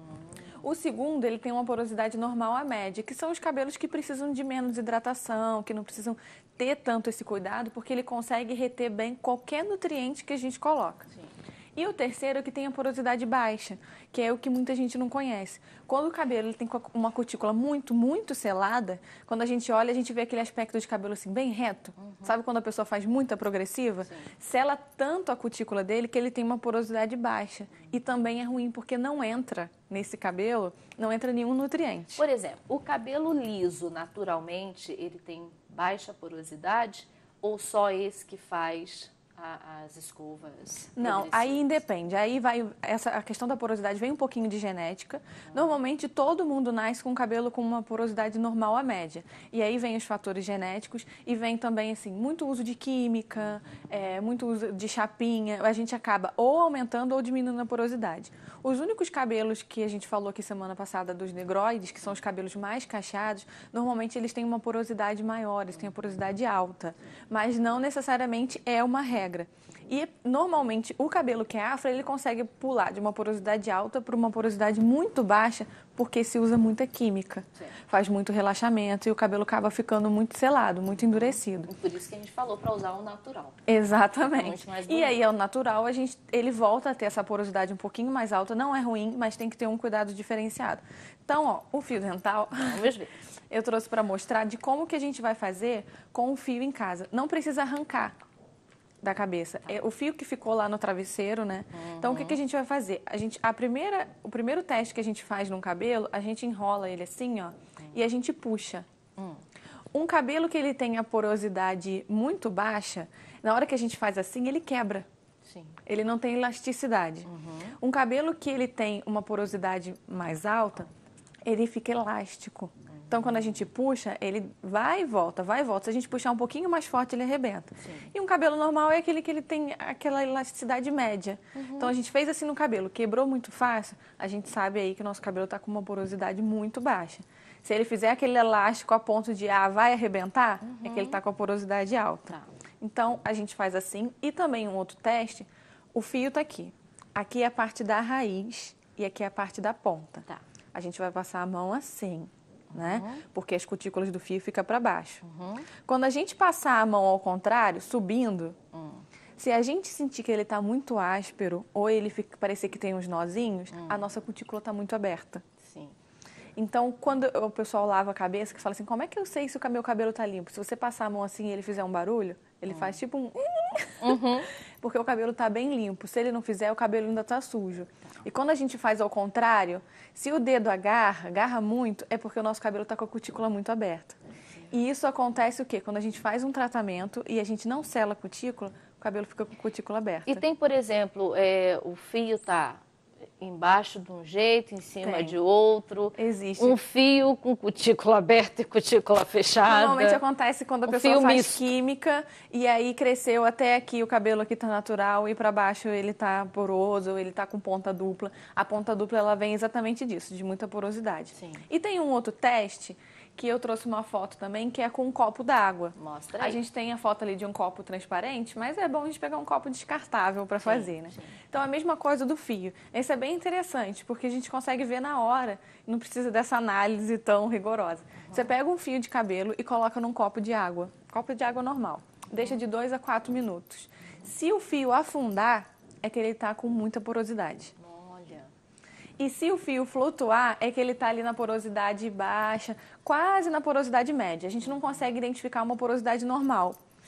O segundo, ele tem uma porosidade normal à média, que são os cabelos que precisam de menos hidratação, que não precisam ter tanto esse cuidado, porque ele consegue reter bem qualquer nutriente que a gente coloca. Sim. E o terceiro é o que tem a porosidade baixa, que é o que muita gente não conhece. Quando o cabelo ele tem uma cutícula muito, muito selada, quando a gente olha, a gente vê aquele aspecto de cabelo assim, bem reto. Sabe quando a pessoa faz muita progressiva? Sim. Sela tanto a cutícula dele que ele tem uma porosidade baixa. E também é ruim porque não entra nesse cabelo, não entra nenhum nutriente. Por exemplo, o cabelo liso, naturalmente, ele tem baixa porosidade ou só esse que faz as escovas? Não, aí independe. Aí vai a questão da porosidade vem um pouquinho de genética. Normalmente todo mundo nasce com o cabelo com uma porosidade normal à média. E aí vem os fatores genéticos e vem também assim muito uso de química, muito uso de chapinha. A gente acaba ou aumentando ou diminuindo a porosidade. Os únicos cabelos que a gente falou aqui semana passada dos negroides, que são os cabelos mais cacheados, normalmente eles têm uma porosidade maior, eles têm a porosidade alta, mas não necessariamente é uma regra. E, normalmente, o cabelo que é afro, ele consegue pular de uma porosidade alta para uma porosidade muito baixa, porque se usa muita química. Sim. Faz muito relaxamento e o cabelo acaba ficando muito selado, muito endurecido. Por isso que a gente falou para usar o natural. Exatamente. E aí, ao natural, ele volta a ter essa porosidade um pouquinho mais alta. Não é ruim, mas tem que ter um cuidado diferenciado. Então, ó, o fio dental... Vamos ver. Eu trouxe para mostrar de como que a gente vai fazer com o fio em casa. Não precisa arrancar da cabeça. É o fio que ficou lá no travesseiro, né? Então, o que a gente vai fazer? O primeiro teste que a gente faz num cabelo, a gente enrola ele assim, ó, e a gente puxa. Um cabelo que ele tem a porosidade muito baixa, na hora que a gente faz assim, ele quebra. Sim. Ele não tem elasticidade. Um cabelo que ele tem uma porosidade mais alta, ele fica elástico. Então, quando a gente puxa, ele vai e volta, vai e volta. Se a gente puxar um pouquinho mais forte, ele arrebenta. Sim. E um cabelo normal é aquele que ele tem aquela elasticidade média. Então, a gente fez assim no cabelo, quebrou muito fácil, a gente sabe aí que o nosso cabelo está com uma porosidade muito baixa. Se ele fizer aquele elástico a ponto de, vai arrebentar, é que ele está com a porosidade alta. Tá. Então, a gente faz assim. E também um outro teste, o fio está aqui. Aqui é a parte da raiz e aqui é a parte da ponta. Tá. A gente vai passar a mão assim. Né? Porque as cutículas do fio ficam para baixo. Quando a gente passar a mão ao contrário, subindo, se a gente sentir que ele está muito áspero ou ele parecer que tem uns nozinhos, a nossa cutícula está muito aberta. Sim. Então, quando o pessoal lava a cabeça, que fala assim, como é que eu sei se o meu cabelo está limpo? Se você passar a mão assim e ele fizer um barulho, ele faz tipo um... Porque o cabelo está bem limpo. Se ele não fizer, o cabelo ainda está sujo. E quando a gente faz ao contrário, se o dedo agarra muito, é porque o nosso cabelo está com a cutícula muito aberta. E isso acontece o quê? Quando a gente faz um tratamento e a gente não sela a cutícula, o cabelo fica com a cutícula aberta. E tem, por exemplo, o fio está embaixo de um jeito, em cima de outro. Existe. Um fio com cutícula aberta e cutícula fechada. Normalmente acontece quando a pessoa faz química e aí cresceu até aqui, o cabelo aqui tá natural e para baixo ele tá poroso, ele tá com ponta dupla. A ponta dupla ela vem exatamente disso, de muita porosidade. Sim. E tem um outro teste que eu trouxe uma foto também, que é com um copo d'água. Mostra aí. A gente tem a foto ali de um copo transparente, mas é bom a gente pegar um copo descartável para fazer, né? Sim. Então, a mesma coisa do fio. Esse é bem interessante, porque a gente consegue ver na hora, não precisa dessa análise tão rigorosa. Você pega um fio de cabelo e coloca num copo de água normal. Deixa de 2 a 4 minutos. Se o fio afundar, é que ele está com muita porosidade. E se o fio flutuar, é que ele está ali na porosidade baixa, quase na porosidade média. A gente não consegue identificar uma porosidade normal.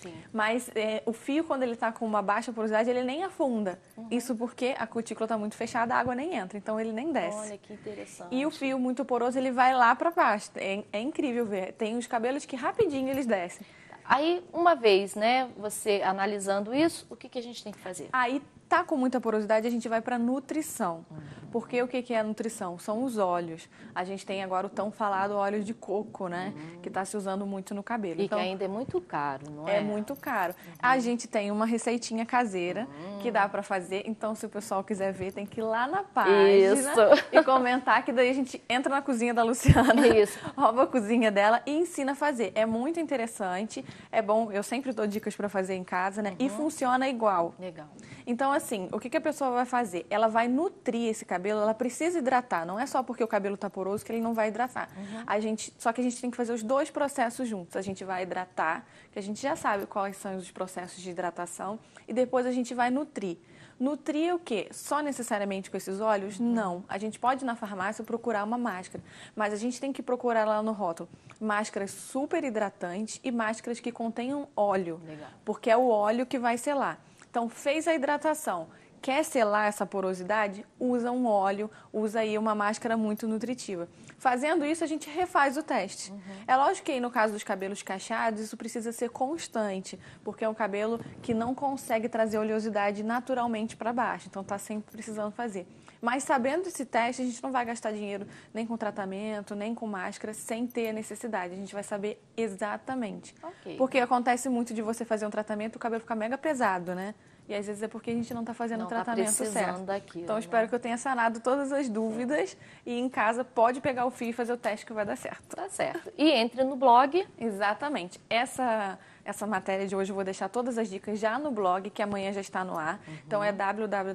Sim. Mas o fio, quando ele está com uma baixa porosidade, ele nem afunda. Isso porque a cutícula está muito fechada, a água nem entra, então ele nem desce. Olha que interessante. E o fio muito poroso, ele vai lá para baixo. É incrível ver. Tem os cabelos que rapidinho eles descem. Aí, uma vez, né, você analisando isso, o que a gente tem que fazer? Aí tá com muita porosidade, a gente vai para nutrição. Porque o que é a nutrição? São os óleos. A gente tem agora o tão falado óleo de coco, né? Que está se usando muito no cabelo. E então, que ainda é muito caro, não é? É muito caro. A gente tem uma receitinha caseira que dá para fazer. Então, se o pessoal quiser ver, tem que ir lá na página e comentar, que daí a gente entra na cozinha da Luciana, rouba a cozinha dela e ensina a fazer. É muito interessante, é bom. Eu sempre dou dicas para fazer em casa, né? E funciona igual. Legal. Então, assim, o que a pessoa vai fazer? Ela vai nutrir esse cabelo, ela precisa hidratar. Não é só porque o cabelo está poroso que ele não vai hidratar. Só que a gente tem que fazer os dois processos juntos. A gente vai hidratar, que a gente já sabe quais são os processos de hidratação, e depois a gente vai nutrir. Nutrir o quê? Só necessariamente com esses óleos? Não. A gente pode ir na farmácia procurar uma máscara, mas a gente tem que procurar lá no rótulo máscaras super hidratantes e máscaras que contenham óleo, porque é o óleo que vai selar. Então, fez a hidratação, quer selar essa porosidade? Usa um óleo, usa aí uma máscara muito nutritiva. Fazendo isso, a gente refaz o teste. É lógico que aí, no caso dos cabelos cacheados, isso precisa ser constante, porque é um cabelo que não consegue trazer oleosidade naturalmente para baixo, então está sempre precisando fazer. Mas sabendo esse teste, a gente não vai gastar dinheiro nem com tratamento, nem com máscara, sem ter a necessidade. A gente vai saber exatamente. Porque acontece muito de você fazer um tratamento e o cabelo ficar mega pesado, né? E às vezes é porque a gente não está fazendo o tratamento certo. Daquilo, então, espero que eu tenha sanado todas as dúvidas. E em casa, pode pegar o fio e fazer o teste que vai dar certo. Tá certo. E entre no blog. Exatamente. Essa matéria de hoje eu vou deixar todas as dicas já no blog, que amanhã já está no ar. Então, é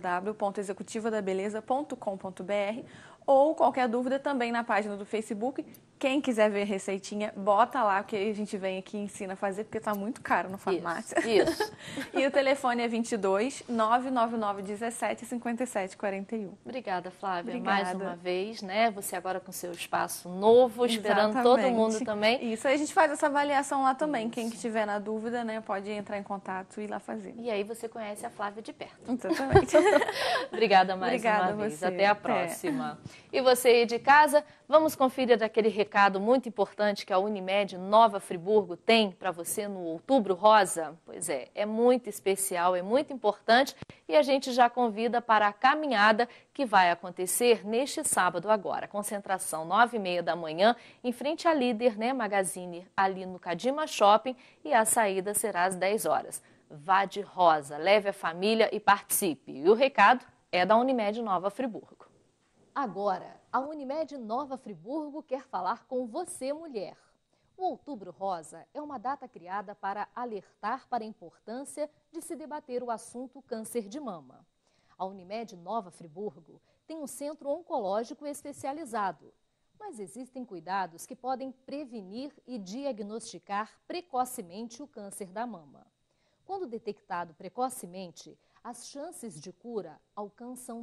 www.executivadabeleza.com.br, ou qualquer dúvida também na página do Facebook. Quem quiser ver receitinha, bota lá, que a gente vem aqui e ensina a fazer, porque está muito caro na farmácia. Isso. E o telefone é 22 999 17 57 41. Obrigada, Flávia. Obrigada. Mais uma vez, né? Você agora com seu espaço novo, esperando todo mundo também. Isso, aí a gente faz essa avaliação lá também. Quem que tiver na dúvida, né, pode entrar em contato e ir lá fazer. E aí você conhece a Flávia de perto. Exatamente. Obrigada mais uma vez. Até a próxima. E você aí de casa, vamos conferir aquele recado muito importante que a Unimed Nova Friburgo tem para você no Outubro Rosa? Pois é muito especial, é muito importante e a gente já convida para a caminhada que vai acontecer neste sábado agora. Concentração 9h30 da manhã, em frente à Líder, né, Magazine, ali no Cadima Shopping, e a saída será às 10 horas. Vá de rosa, leve a família e participe. E o recado é da Unimed Nova Friburgo. Agora, a Unimed Nova Friburgo quer falar com você, mulher. O Outubro Rosa é uma data criada para alertar para a importância de se debater o assunto câncer de mama. A Unimed Nova Friburgo tem um centro oncológico especializado, mas existem cuidados que podem prevenir e diagnosticar precocemente o câncer da mama. Quando detectado precocemente, as chances de cura alcançam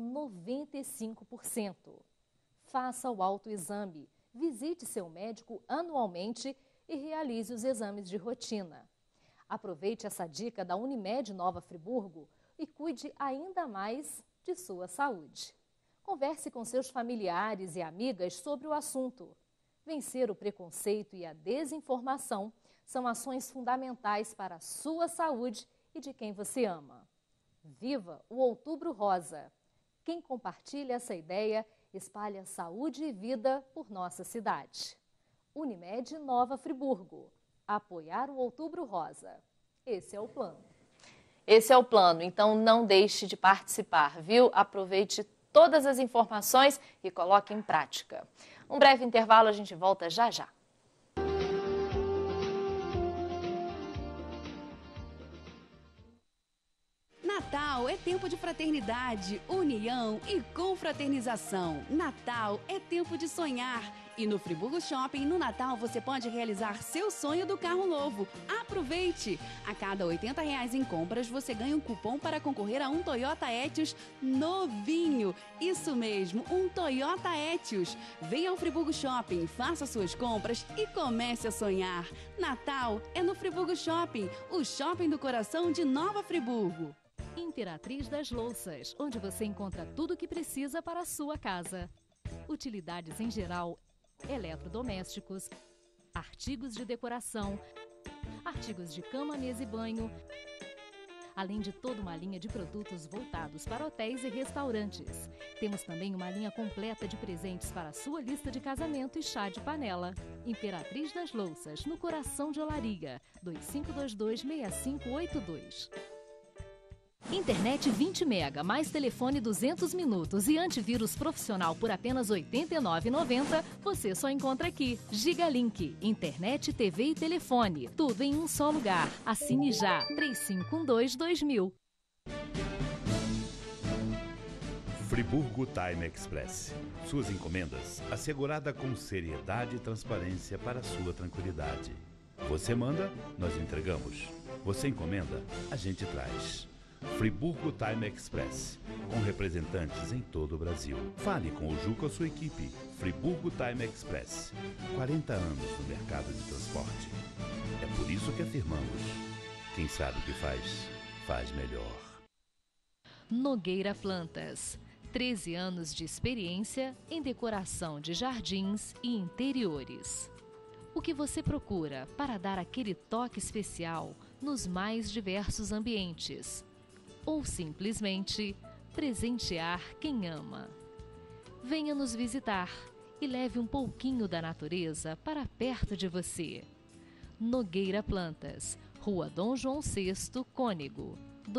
95%. Faça o autoexame, visite seu médico anualmente e realize os exames de rotina. Aproveite essa dica da Unimed Nova Friburgo e cuide ainda mais de sua saúde. Converse com seus familiares e amigas sobre o assunto. Vencer o preconceito e a desinformação são ações fundamentais para a sua saúde e de quem você ama. Viva o Outubro Rosa! Quem compartilha essa ideia espalha saúde e vida por nossa cidade. Unimed Nova Friburgo. Apoiar o Outubro Rosa. Esse é o plano. Esse é o plano, então não deixe de participar, viu? Aproveite todas as informações e coloque em prática. Um breve intervalo, a gente volta já já. Natal é tempo de fraternidade, união e confraternização. Natal é tempo de sonhar E no Friburgo Shopping, no Natal, você pode realizar seu sonho do carro novo. Aproveite! A cada R$80 em compras, você ganha um cupom para concorrer a um Toyota Etios novinho. Isso mesmo, um Toyota Etios. Venha ao Friburgo Shopping, faça suas compras e comece a sonhar. Natal é no Friburgo Shopping, o shopping do coração de Nova Friburgo. Imperatriz das Louças, onde você encontra tudo o que precisa para a sua casa. Utilidades em geral, eletrodomésticos, artigos de decoração, artigos de cama, mesa e banho, além de toda uma linha de produtos voltados para hotéis e restaurantes. Temos também uma linha completa de presentes para a sua lista de casamento e chá de panela. Imperatriz das Louças, no coração de Olaria, 2522-6582. Internet 20 mega, mais telefone 200 minutos e antivírus profissional por apenas R$ 89,90, você só encontra aqui. Gigalink, internet, TV e telefone, tudo em um só lugar. Assine já, 3512-2000. Friburgo Time Express. Suas encomendas assegurada com seriedade e transparência para sua tranquilidade. Você manda, nós entregamos. Você encomenda, a gente traz. Friburgo Time Express, com representantes em todo o Brasil. Fale com o Juca ou sua equipe. Friburgo Time Express, 40 anos no mercado de transporte. É por isso que afirmamos, quem sabe o que faz, faz melhor. Nogueira Plantas, 13 anos de experiência em decoração de jardins e interiores. O que você procura para dar aquele toque especial nos mais diversos ambientes? Ou simplesmente presentear quem ama. Venha nos visitar e leve um pouquinho da natureza para perto de você. Nogueira Plantas, Rua Dom João VI, Cônego,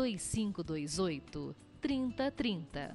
2528-3030.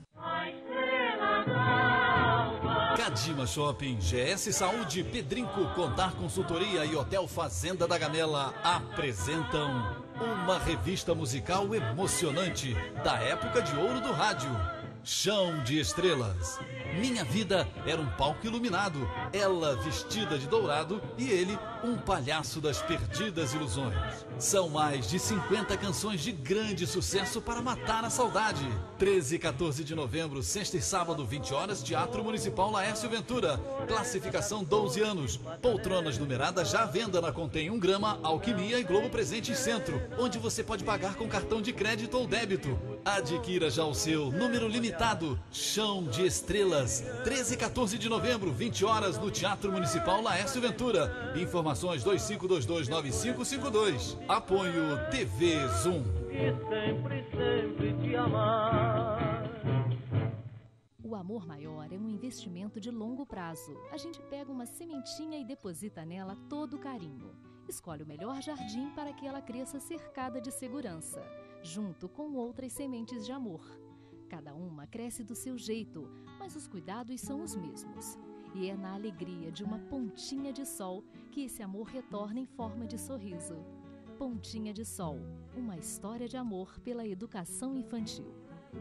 Cadima Shopping, GS Saúde, Pedrinco, Contar Consultoria e Hotel Fazenda da Gamela apresentam uma revista musical emocionante da época de ouro do rádio. Chão de Estrelas. Minha vida era um palco iluminado, ela vestida de dourado e ele um palhaço das perdidas ilusões. São mais de 50 canções de grande sucesso para matar a saudade. 13 e 14 de novembro, sexta e sábado, 20 horas, Teatro Municipal Laércio Ventura. Classificação 12 anos. Poltronas numeradas já à venda na Contém 1 Grama, Alquimia e Globo Presente Centro, onde você pode pagar com cartão de crédito ou débito. Adquira já o seu número limitado. Chão de Estrelas, 13 e 14 de novembro, 20 horas, no Teatro Municipal Laércio Ventura. Informações 2522-9552. Apoio TV Zoom. E sempre, sempre te amar. O amor maior é um investimento de longo prazo. A gente pega uma sementinha e deposita nela todo o carinho. Escolhe o melhor jardim para que ela cresça cercada de segurança, junto com outras sementes de amor. Cada uma cresce do seu jeito, mas os cuidados são os mesmos. E é na alegria de uma pontinha de sol que esse amor retorna em forma de sorriso. Pontinha de Sol, uma história de amor pela educação infantil.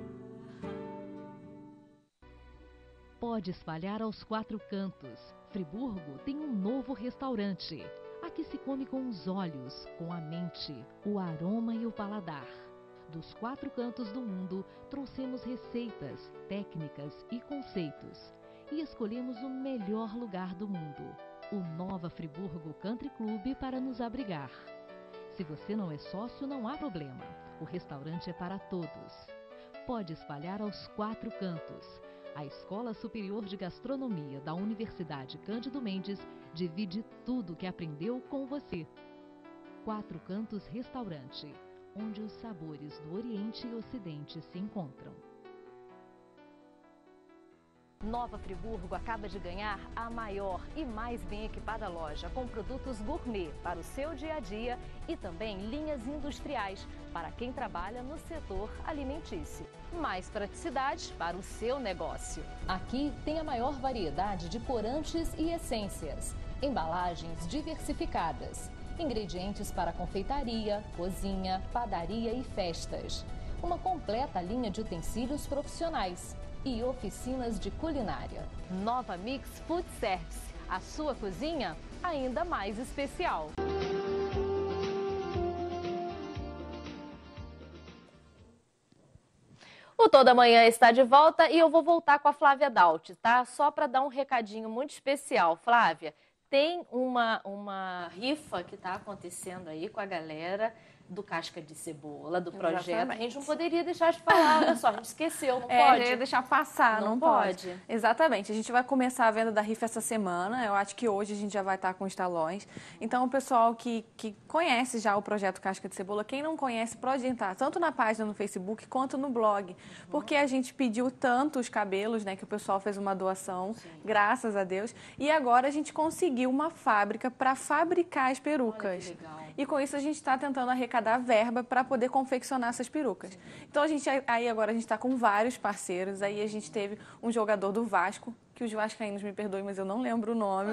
Pode espalhar aos 4 cantos. Friburgo tem um novo restaurante. Aqui se come com os olhos, com a mente, o aroma e o paladar. Dos 4 cantos do mundo, trouxemos receitas, técnicas e conceitos. E escolhemos o melhor lugar do mundo, o Nova Friburgo Country Club, para nos abrigar. Se você não é sócio, não há problema. O restaurante é para todos. Pode espalhar aos 4 cantos. A Escola Superior de Gastronomia da Universidade Cândido Mendes divide tudo o que aprendeu com você. 4 Cantos Restaurante, onde os sabores do Oriente e Ocidente se encontram. Nova Friburgo acaba de ganhar a maior e mais bem equipada loja, com produtos gourmet para o seu dia a dia e também linhas industriais para quem trabalha no setor alimentício. Mais praticidade para o seu negócio. Aqui tem a maior variedade de corantes e essências, embalagens diversificadas, ingredientes para confeitaria, cozinha, padaria e festas. Uma completa linha de utensílios profissionais e oficinas de culinária. Nova Mix Food Service, a sua cozinha ainda mais especial. O Toda Manhã está de volta e eu vou voltar com a Flávia Daut, tá? Só para dar um recadinho muito especial. Flávia, tem uma rifa que está acontecendo aí com a galera do Casca de Cebola, do projeto. Exatamente. A gente não poderia deixar de falar, olha só, a gente esqueceu, não pode? Ia deixar passar, não pode. pode. Exatamente, a gente vai começar a venda da rifa essa semana, eu acho que hoje a gente já vai estar com os talões. Então, o pessoal que conhece já o projeto Casca de Cebola, quem não conhece pode entrar, tanto na página no Facebook quanto no blog, porque a gente pediu tanto os cabelos, né, que o pessoal fez uma doação, graças a Deus, e agora a gente conseguiu uma fábrica para fabricar as perucas. Olha que legal. E com isso a gente está tentando arrecadar verba para poder confeccionar essas perucas. Então agora a gente está com vários parceiros. Aí a gente teve um jogador do Vasco, que os vascaínos me perdoem, mas eu não lembro o nome,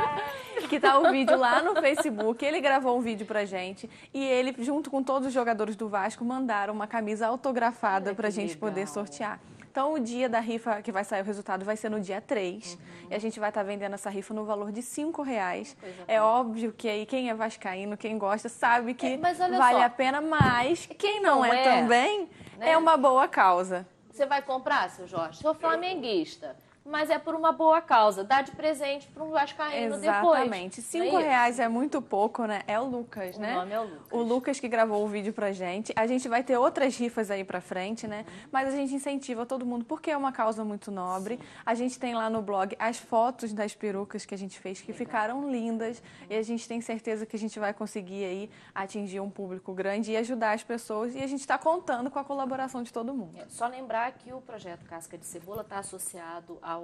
que tá o vídeo lá no Facebook. Ele gravou um vídeo pra gente e ele, junto com todos os jogadores do Vasco, mandaram uma camisa autografada pra gente poder sortear. Então, o dia da rifa, que vai sair o resultado, vai ser no dia 3. E a gente vai estar vendendo essa rifa no valor de R$5. É óbvio que aí quem é vascaíno, quem gosta, sabe que vale a pena, mas quem não é também, né? É uma boa causa. Você vai comprar, seu Jorge? Sou flamenguista. Mas é por uma boa causa. Dá de presente para um vascaíno depois. Exatamente. R$5 é muito pouco, né? É o Lucas, né? O nome é o Lucas. O Lucas que gravou o vídeo pra gente. A gente vai ter outras rifas aí pra frente, né? Mas a gente incentiva todo mundo porque é uma causa muito nobre. Sim. A gente tem lá no blog as fotos das perucas que a gente fez, que ficaram lindas. E a gente tem certeza que a gente vai conseguir aí atingir um público grande e ajudar as pessoas. E a gente está contando com a colaboração de todo mundo. Só lembrar que o projeto Casca de Cebola está associado ao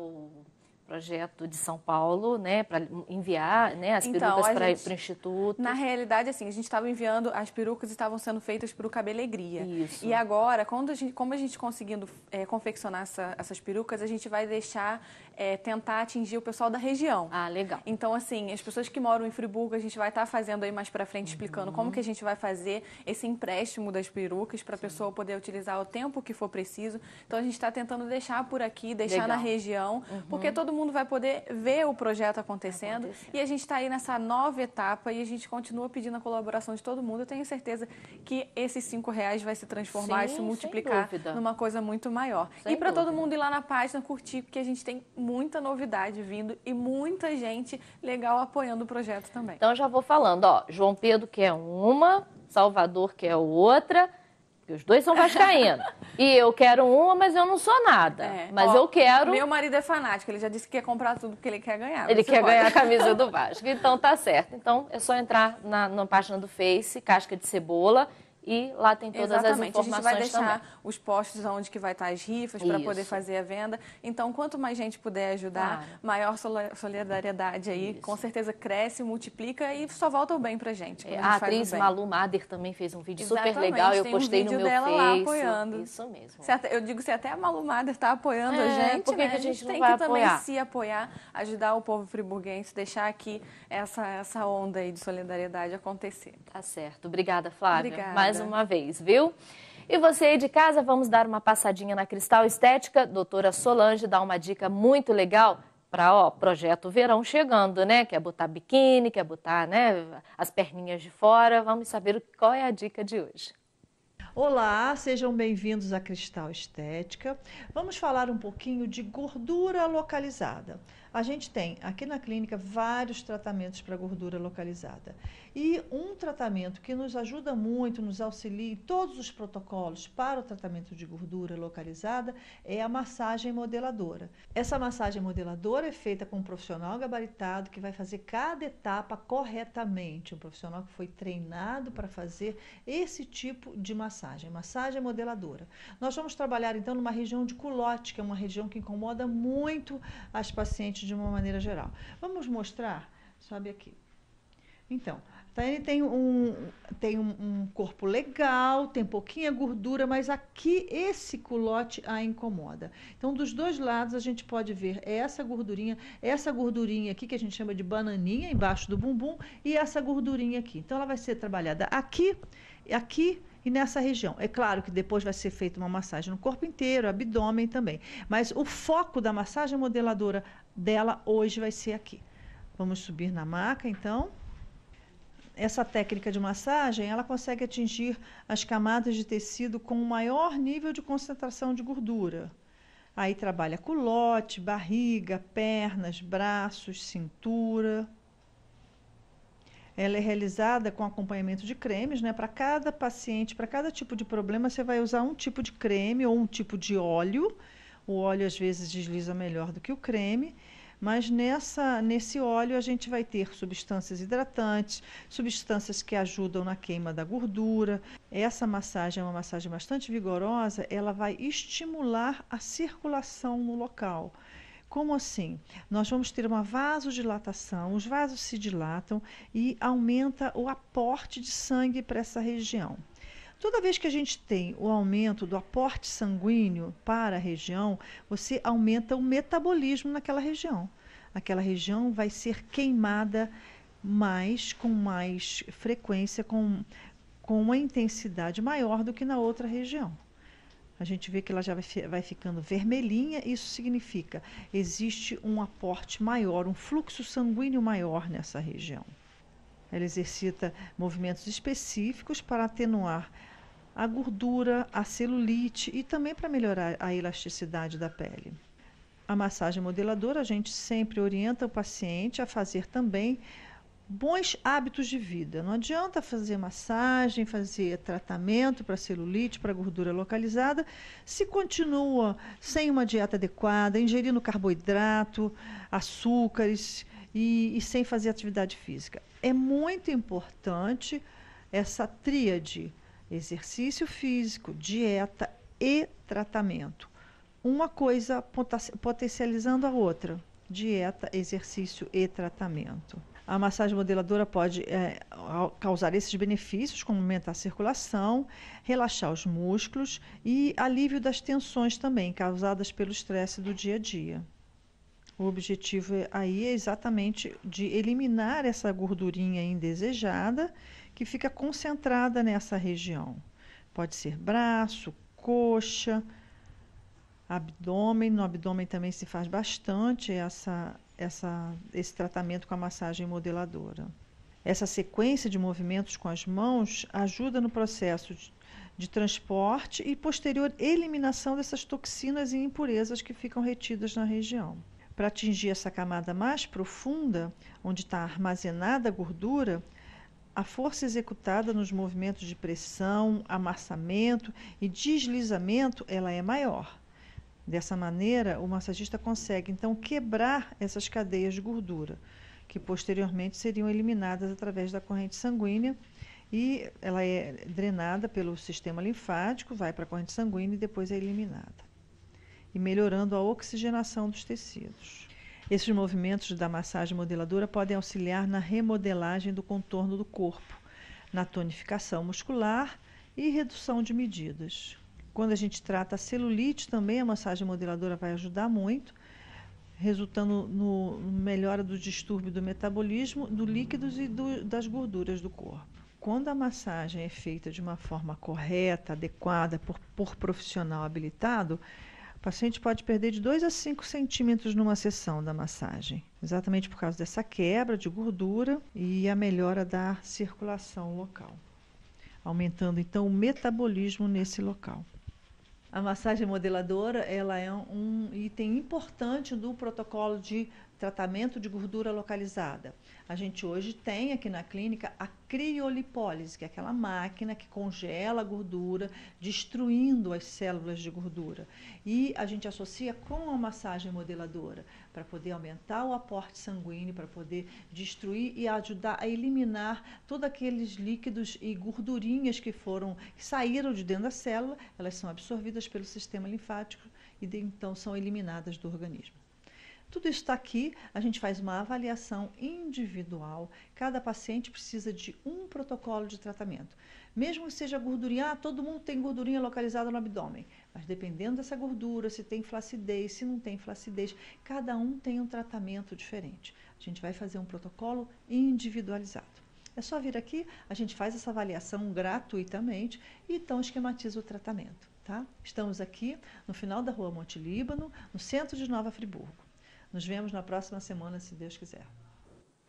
projeto de São Paulo, né, para enviar, né, as perucas para o Instituto. Na realidade, assim, a gente estava enviando, as perucas estavam sendo feitas para o Cabelegria. Isso. E agora, como a gente conseguindo confeccionar essas perucas, a gente vai deixar, tentar atingir o pessoal da região. Ah, legal. Então, assim, as pessoas que moram em Friburgo, a gente vai estar fazendo aí mais para frente, explicando como que a gente vai fazer esse empréstimo das perucas para a pessoa poder utilizar o tempo que for preciso. Então, a gente está tentando deixar por aqui, deixar na região, porque todo mundo vai poder ver o projeto acontecendo. E a gente está aí nessa nova etapa e a gente continua pedindo a colaboração de todo mundo. Eu tenho certeza que esses R$5 vai se transformar e se multiplicar numa coisa muito maior. E para todo mundo ir lá na página, curtir, porque a gente tem muita novidade vindo e muita gente legal apoiando o projeto também. Então, já vou falando, ó, João Pedro quer uma, Salvador quer outra, porque os dois são vascaínos. E eu quero uma, mas eu não sou nada. Mas eu quero... Meu marido é fanático, ele já disse que quer comprar tudo porque ele quer ganhar. Ele quer ganhar a camisa do Vasco. Então, tá certo. Então, é só entrar na página do Face, Casca de Cebola, e lá tem todas as informações. A gente vai deixar os posts onde que vai estar as rifas para poder fazer a venda. Então, quanto mais gente puder ajudar, maior solidariedade aí, com certeza cresce, multiplica e só volta o bem pra gente. A atriz Malu Mader também fez um vídeo super legal, eu postei no meu dela Face. Lá apoiando. Isso mesmo. Eu digo, se até a Malu Mader está apoiando a gente, por que a gente tem que também se apoiar, ajudar o povo friburguense, deixar aqui essa onda aí de solidariedade acontecer. Tá certo. Obrigada, Flávia. Obrigada. Mais uma vez, viu? E você aí de casa, vamos dar uma passadinha na Cristal Estética. Doutora Solange dá uma dica muito legal para, projeto verão chegando, né? Quer botar biquíni, quer botar, né, as perninhas de fora. Vamos saber qual é a dica de hoje. Olá, sejam bem-vindos à Cristal Estética. Vamos falar um pouquinho de gordura localizada. A gente tem aqui na clínica vários tratamentos para gordura localizada. E um tratamento que nos ajuda muito, nos auxilia em todos os protocolos para o tratamento de gordura localizada é a massagem modeladora. Essa massagem modeladora é feita com um profissional gabaritado que vai fazer cada etapa corretamente. Um profissional que foi treinado para fazer esse tipo de massagem modeladora. Nós vamos trabalhar então numa região de culote, que é uma região que incomoda muito as pacientes de uma maneira geral. Vamos mostrar? Sobe aqui. Então, ele tem um corpo legal, tem pouquinha gordura, mas aqui esse culote a incomoda. Então, dos dois lados a gente pode ver essa gordurinha aqui que a gente chama de bananinha embaixo do bumbum e essa gordurinha aqui. Então, ela vai ser trabalhada aqui e nessa região. É claro que depois vai ser feita uma massagem no corpo inteiro, abdômen também. Mas o foco da massagem modeladora dela hoje vai ser aqui. Vamos subir na maca, então. Essa técnica de massagem, ela consegue atingir as camadas de tecido com o maior nível de concentração de gordura. Aí trabalha culote, barriga, pernas, braços, cintura. Ela é realizada com acompanhamento de cremes, né? Para cada paciente, para cada tipo de problema, você vai usar um tipo de creme ou um tipo de óleo. O óleo, às vezes, desliza melhor do que o creme. Mas nesse óleo a gente vai ter substâncias hidratantes, substâncias que ajudam na queima da gordura. Essa massagem é uma massagem bastante vigorosa, ela vai estimular a circulação no local. Como assim? Nós vamos ter uma vasodilatação, os vasos se dilatam e aumenta o aporte de sangue para essa região. Toda vez que a gente tem o aumento do aporte sanguíneo para a região, você aumenta o metabolismo naquela região. Aquela região vai ser queimada com mais frequência, com uma intensidade maior do que na outra região. A gente vê que ela já vai ficando vermelhinha, isso significa que existe um aporte maior, um fluxo sanguíneo maior nessa região. Ela exercita movimentos específicos para atenuar a gordura, a celulite e também para melhorar a elasticidade da pele. A massagem modeladora, a gente sempre orienta o paciente a fazer também bons hábitos de vida. Não adianta fazer massagem, fazer tratamento para celulite, para gordura localizada, se continua sem uma dieta adequada, ingerindo carboidrato, açúcares e sem fazer atividade física. É muito importante essa tríade: exercício físico, dieta e tratamento. Uma coisa potencializando a outra: dieta, exercício e tratamento. A massagem modeladora pode causar esses benefícios, como aumentar a circulação, relaxar os músculos e alívio das tensões também, causadas pelo estresse do dia a dia. O objetivo aí é exatamente de eliminar essa gordurinha indesejada que fica concentrada nessa região. Pode ser braço, coxa, abdômen. No abdômen também se faz bastante esse tratamento com a massagem modeladora. Essa sequência de movimentos com as mãos ajuda no processo de transporte e posterior eliminação dessas toxinas e impurezas que ficam retidas na região. Para atingir essa camada mais profunda, onde está armazenada a gordura, a força executada nos movimentos de pressão, amassamento e deslizamento, ela é maior. Dessa maneira, o massagista consegue, então, quebrar essas cadeias de gordura, que posteriormente seriam eliminadas através da corrente sanguínea, e ela é drenada pelo sistema linfático, vai para a corrente sanguínea e depois é eliminada, e melhorando a oxigenação dos tecidos. Esses movimentos da massagem modeladora podem auxiliar na remodelagem do contorno do corpo, na tonificação muscular e redução de medidas. Quando a gente trata a celulite também, a massagem modeladora vai ajudar muito, resultando no melhora do distúrbio do metabolismo, dos líquidos e das gorduras do corpo. Quando a massagem é feita de uma forma correta, adequada, por profissional habilitado, o paciente pode perder de 2 a 5 centímetros numa sessão da massagem, exatamente por causa dessa quebra de gordura e a melhora da circulação local, aumentando então o metabolismo nesse local. A massagem modeladora, ela é um item importante do protocolo de tratamento de gordura localizada. A gente hoje tem aqui na clínica a criolipólise, que é aquela máquina que congela a gordura, destruindo as células de gordura. E a gente associa com a massagem modeladora, para poder aumentar o aporte sanguíneo, para poder destruir e ajudar a eliminar todos aqueles líquidos e gordurinhas que saíram de dentro da célula. Elas são absorvidas pelo sistema linfático e então são eliminadas do organismo. Tudo isso está aqui, a gente faz uma avaliação individual. Cada paciente precisa de um protocolo de tratamento. Mesmo que seja gordurinha, todo mundo tem gordurinha localizada no abdômen. Mas dependendo dessa gordura, se tem flacidez, se não tem flacidez, cada um tem um tratamento diferente. A gente vai fazer um protocolo individualizado. É só vir aqui, a gente faz essa avaliação gratuitamente e então esquematiza o tratamento. Tá? Estamos aqui no final da Rua Monte Líbano, no centro de Nova Friburgo. Nos vemos na próxima semana, se Deus quiser.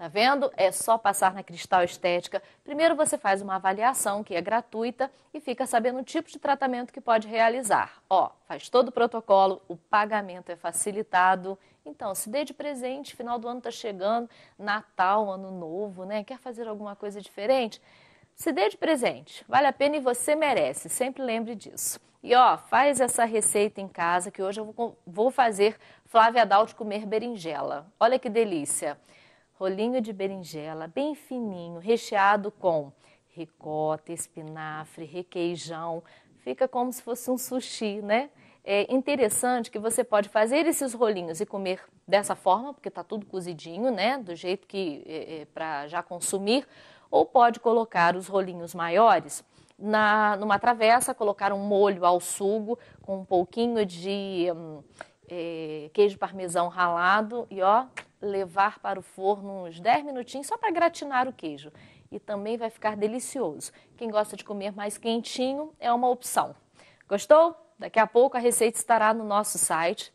Tá vendo? É só passar na Cristal Estética. Primeiro você faz uma avaliação que é gratuita e fica sabendo o tipo de tratamento que pode realizar. Ó, faz todo o protocolo, o pagamento é facilitado. Então, se dê de presente, final do ano está chegando, Natal, Ano Novo, né? Quer fazer alguma coisa diferente? Se dê de presente, vale a pena e você merece, sempre lembre disso. E ó, faz essa receita em casa que hoje eu vou fazer Flávia Adalto comer berinjela. Olha que delícia! Rolinho de berinjela, bem fininho, recheado com ricota, espinafre, requeijão. Fica como se fosse um sushi, né? É interessante que você pode fazer esses rolinhos e comer dessa forma, porque está tudo cozidinho, né? Do jeito que para já consumir. Ou pode colocar os rolinhos maiores numa travessa, colocar um molho ao sugo com um pouquinho de queijo parmesão ralado e ó, levar para o forno uns 10 minutinhos só para gratinar o queijo. E também vai ficar delicioso. Quem gosta de comer mais quentinho é uma opção. Gostou? Daqui a pouco a receita estará no nosso site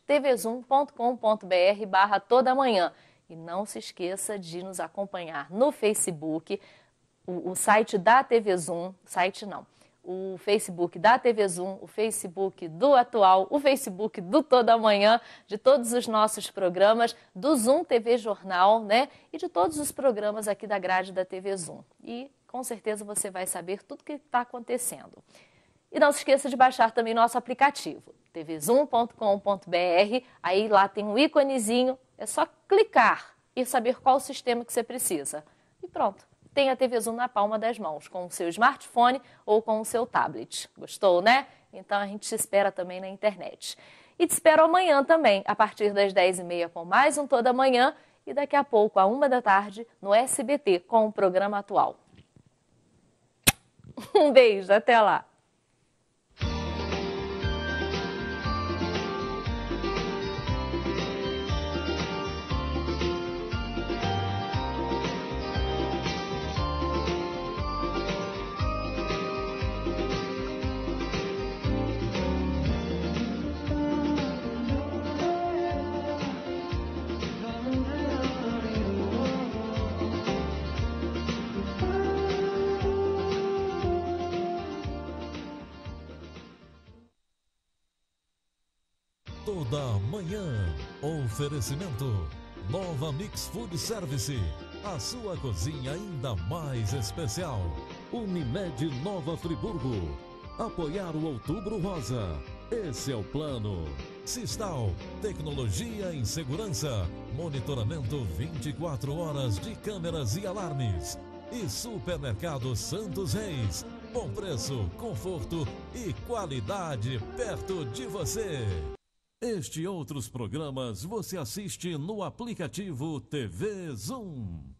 tvzoom.com.br/toda manhã. E não se esqueça de nos acompanhar no Facebook, o site da TV Zoom, o Facebook da TV Zoom, o Facebook do Atual, o Facebook do Toda Manhã, de todos os nossos programas, do Zoom TV Jornal, né? E de todos os programas aqui da grade da TV Zoom. E com certeza você vai saber tudo o que está acontecendo. E não se esqueça de baixar também nosso aplicativo, tvzoom.com.br, aí lá tem um íconezinho, é só clicar e saber qual o sistema que você precisa. E pronto. Tem a TV Zoom na palma das mãos, com o seu smartphone ou com o seu tablet. Gostou, né? Então a gente te espera também na internet. E te espero amanhã também, a partir das 10h30 com mais um Toda Manhã e daqui a pouco, à 13h, no SBT, com o programa Atual. Um beijo, até lá! Toda manhã, oferecimento Nova Mix Food Service, a sua cozinha ainda mais especial. Unimed Nova Friburgo, apoiar o Outubro Rosa, esse é o plano. Sistal, tecnologia em segurança, monitoramento 24 horas de câmeras e alarmes. E Supermercado Santos Reis, bom preço, conforto e qualidade perto de você. Este e outros programas você assiste no aplicativo TV Zoom.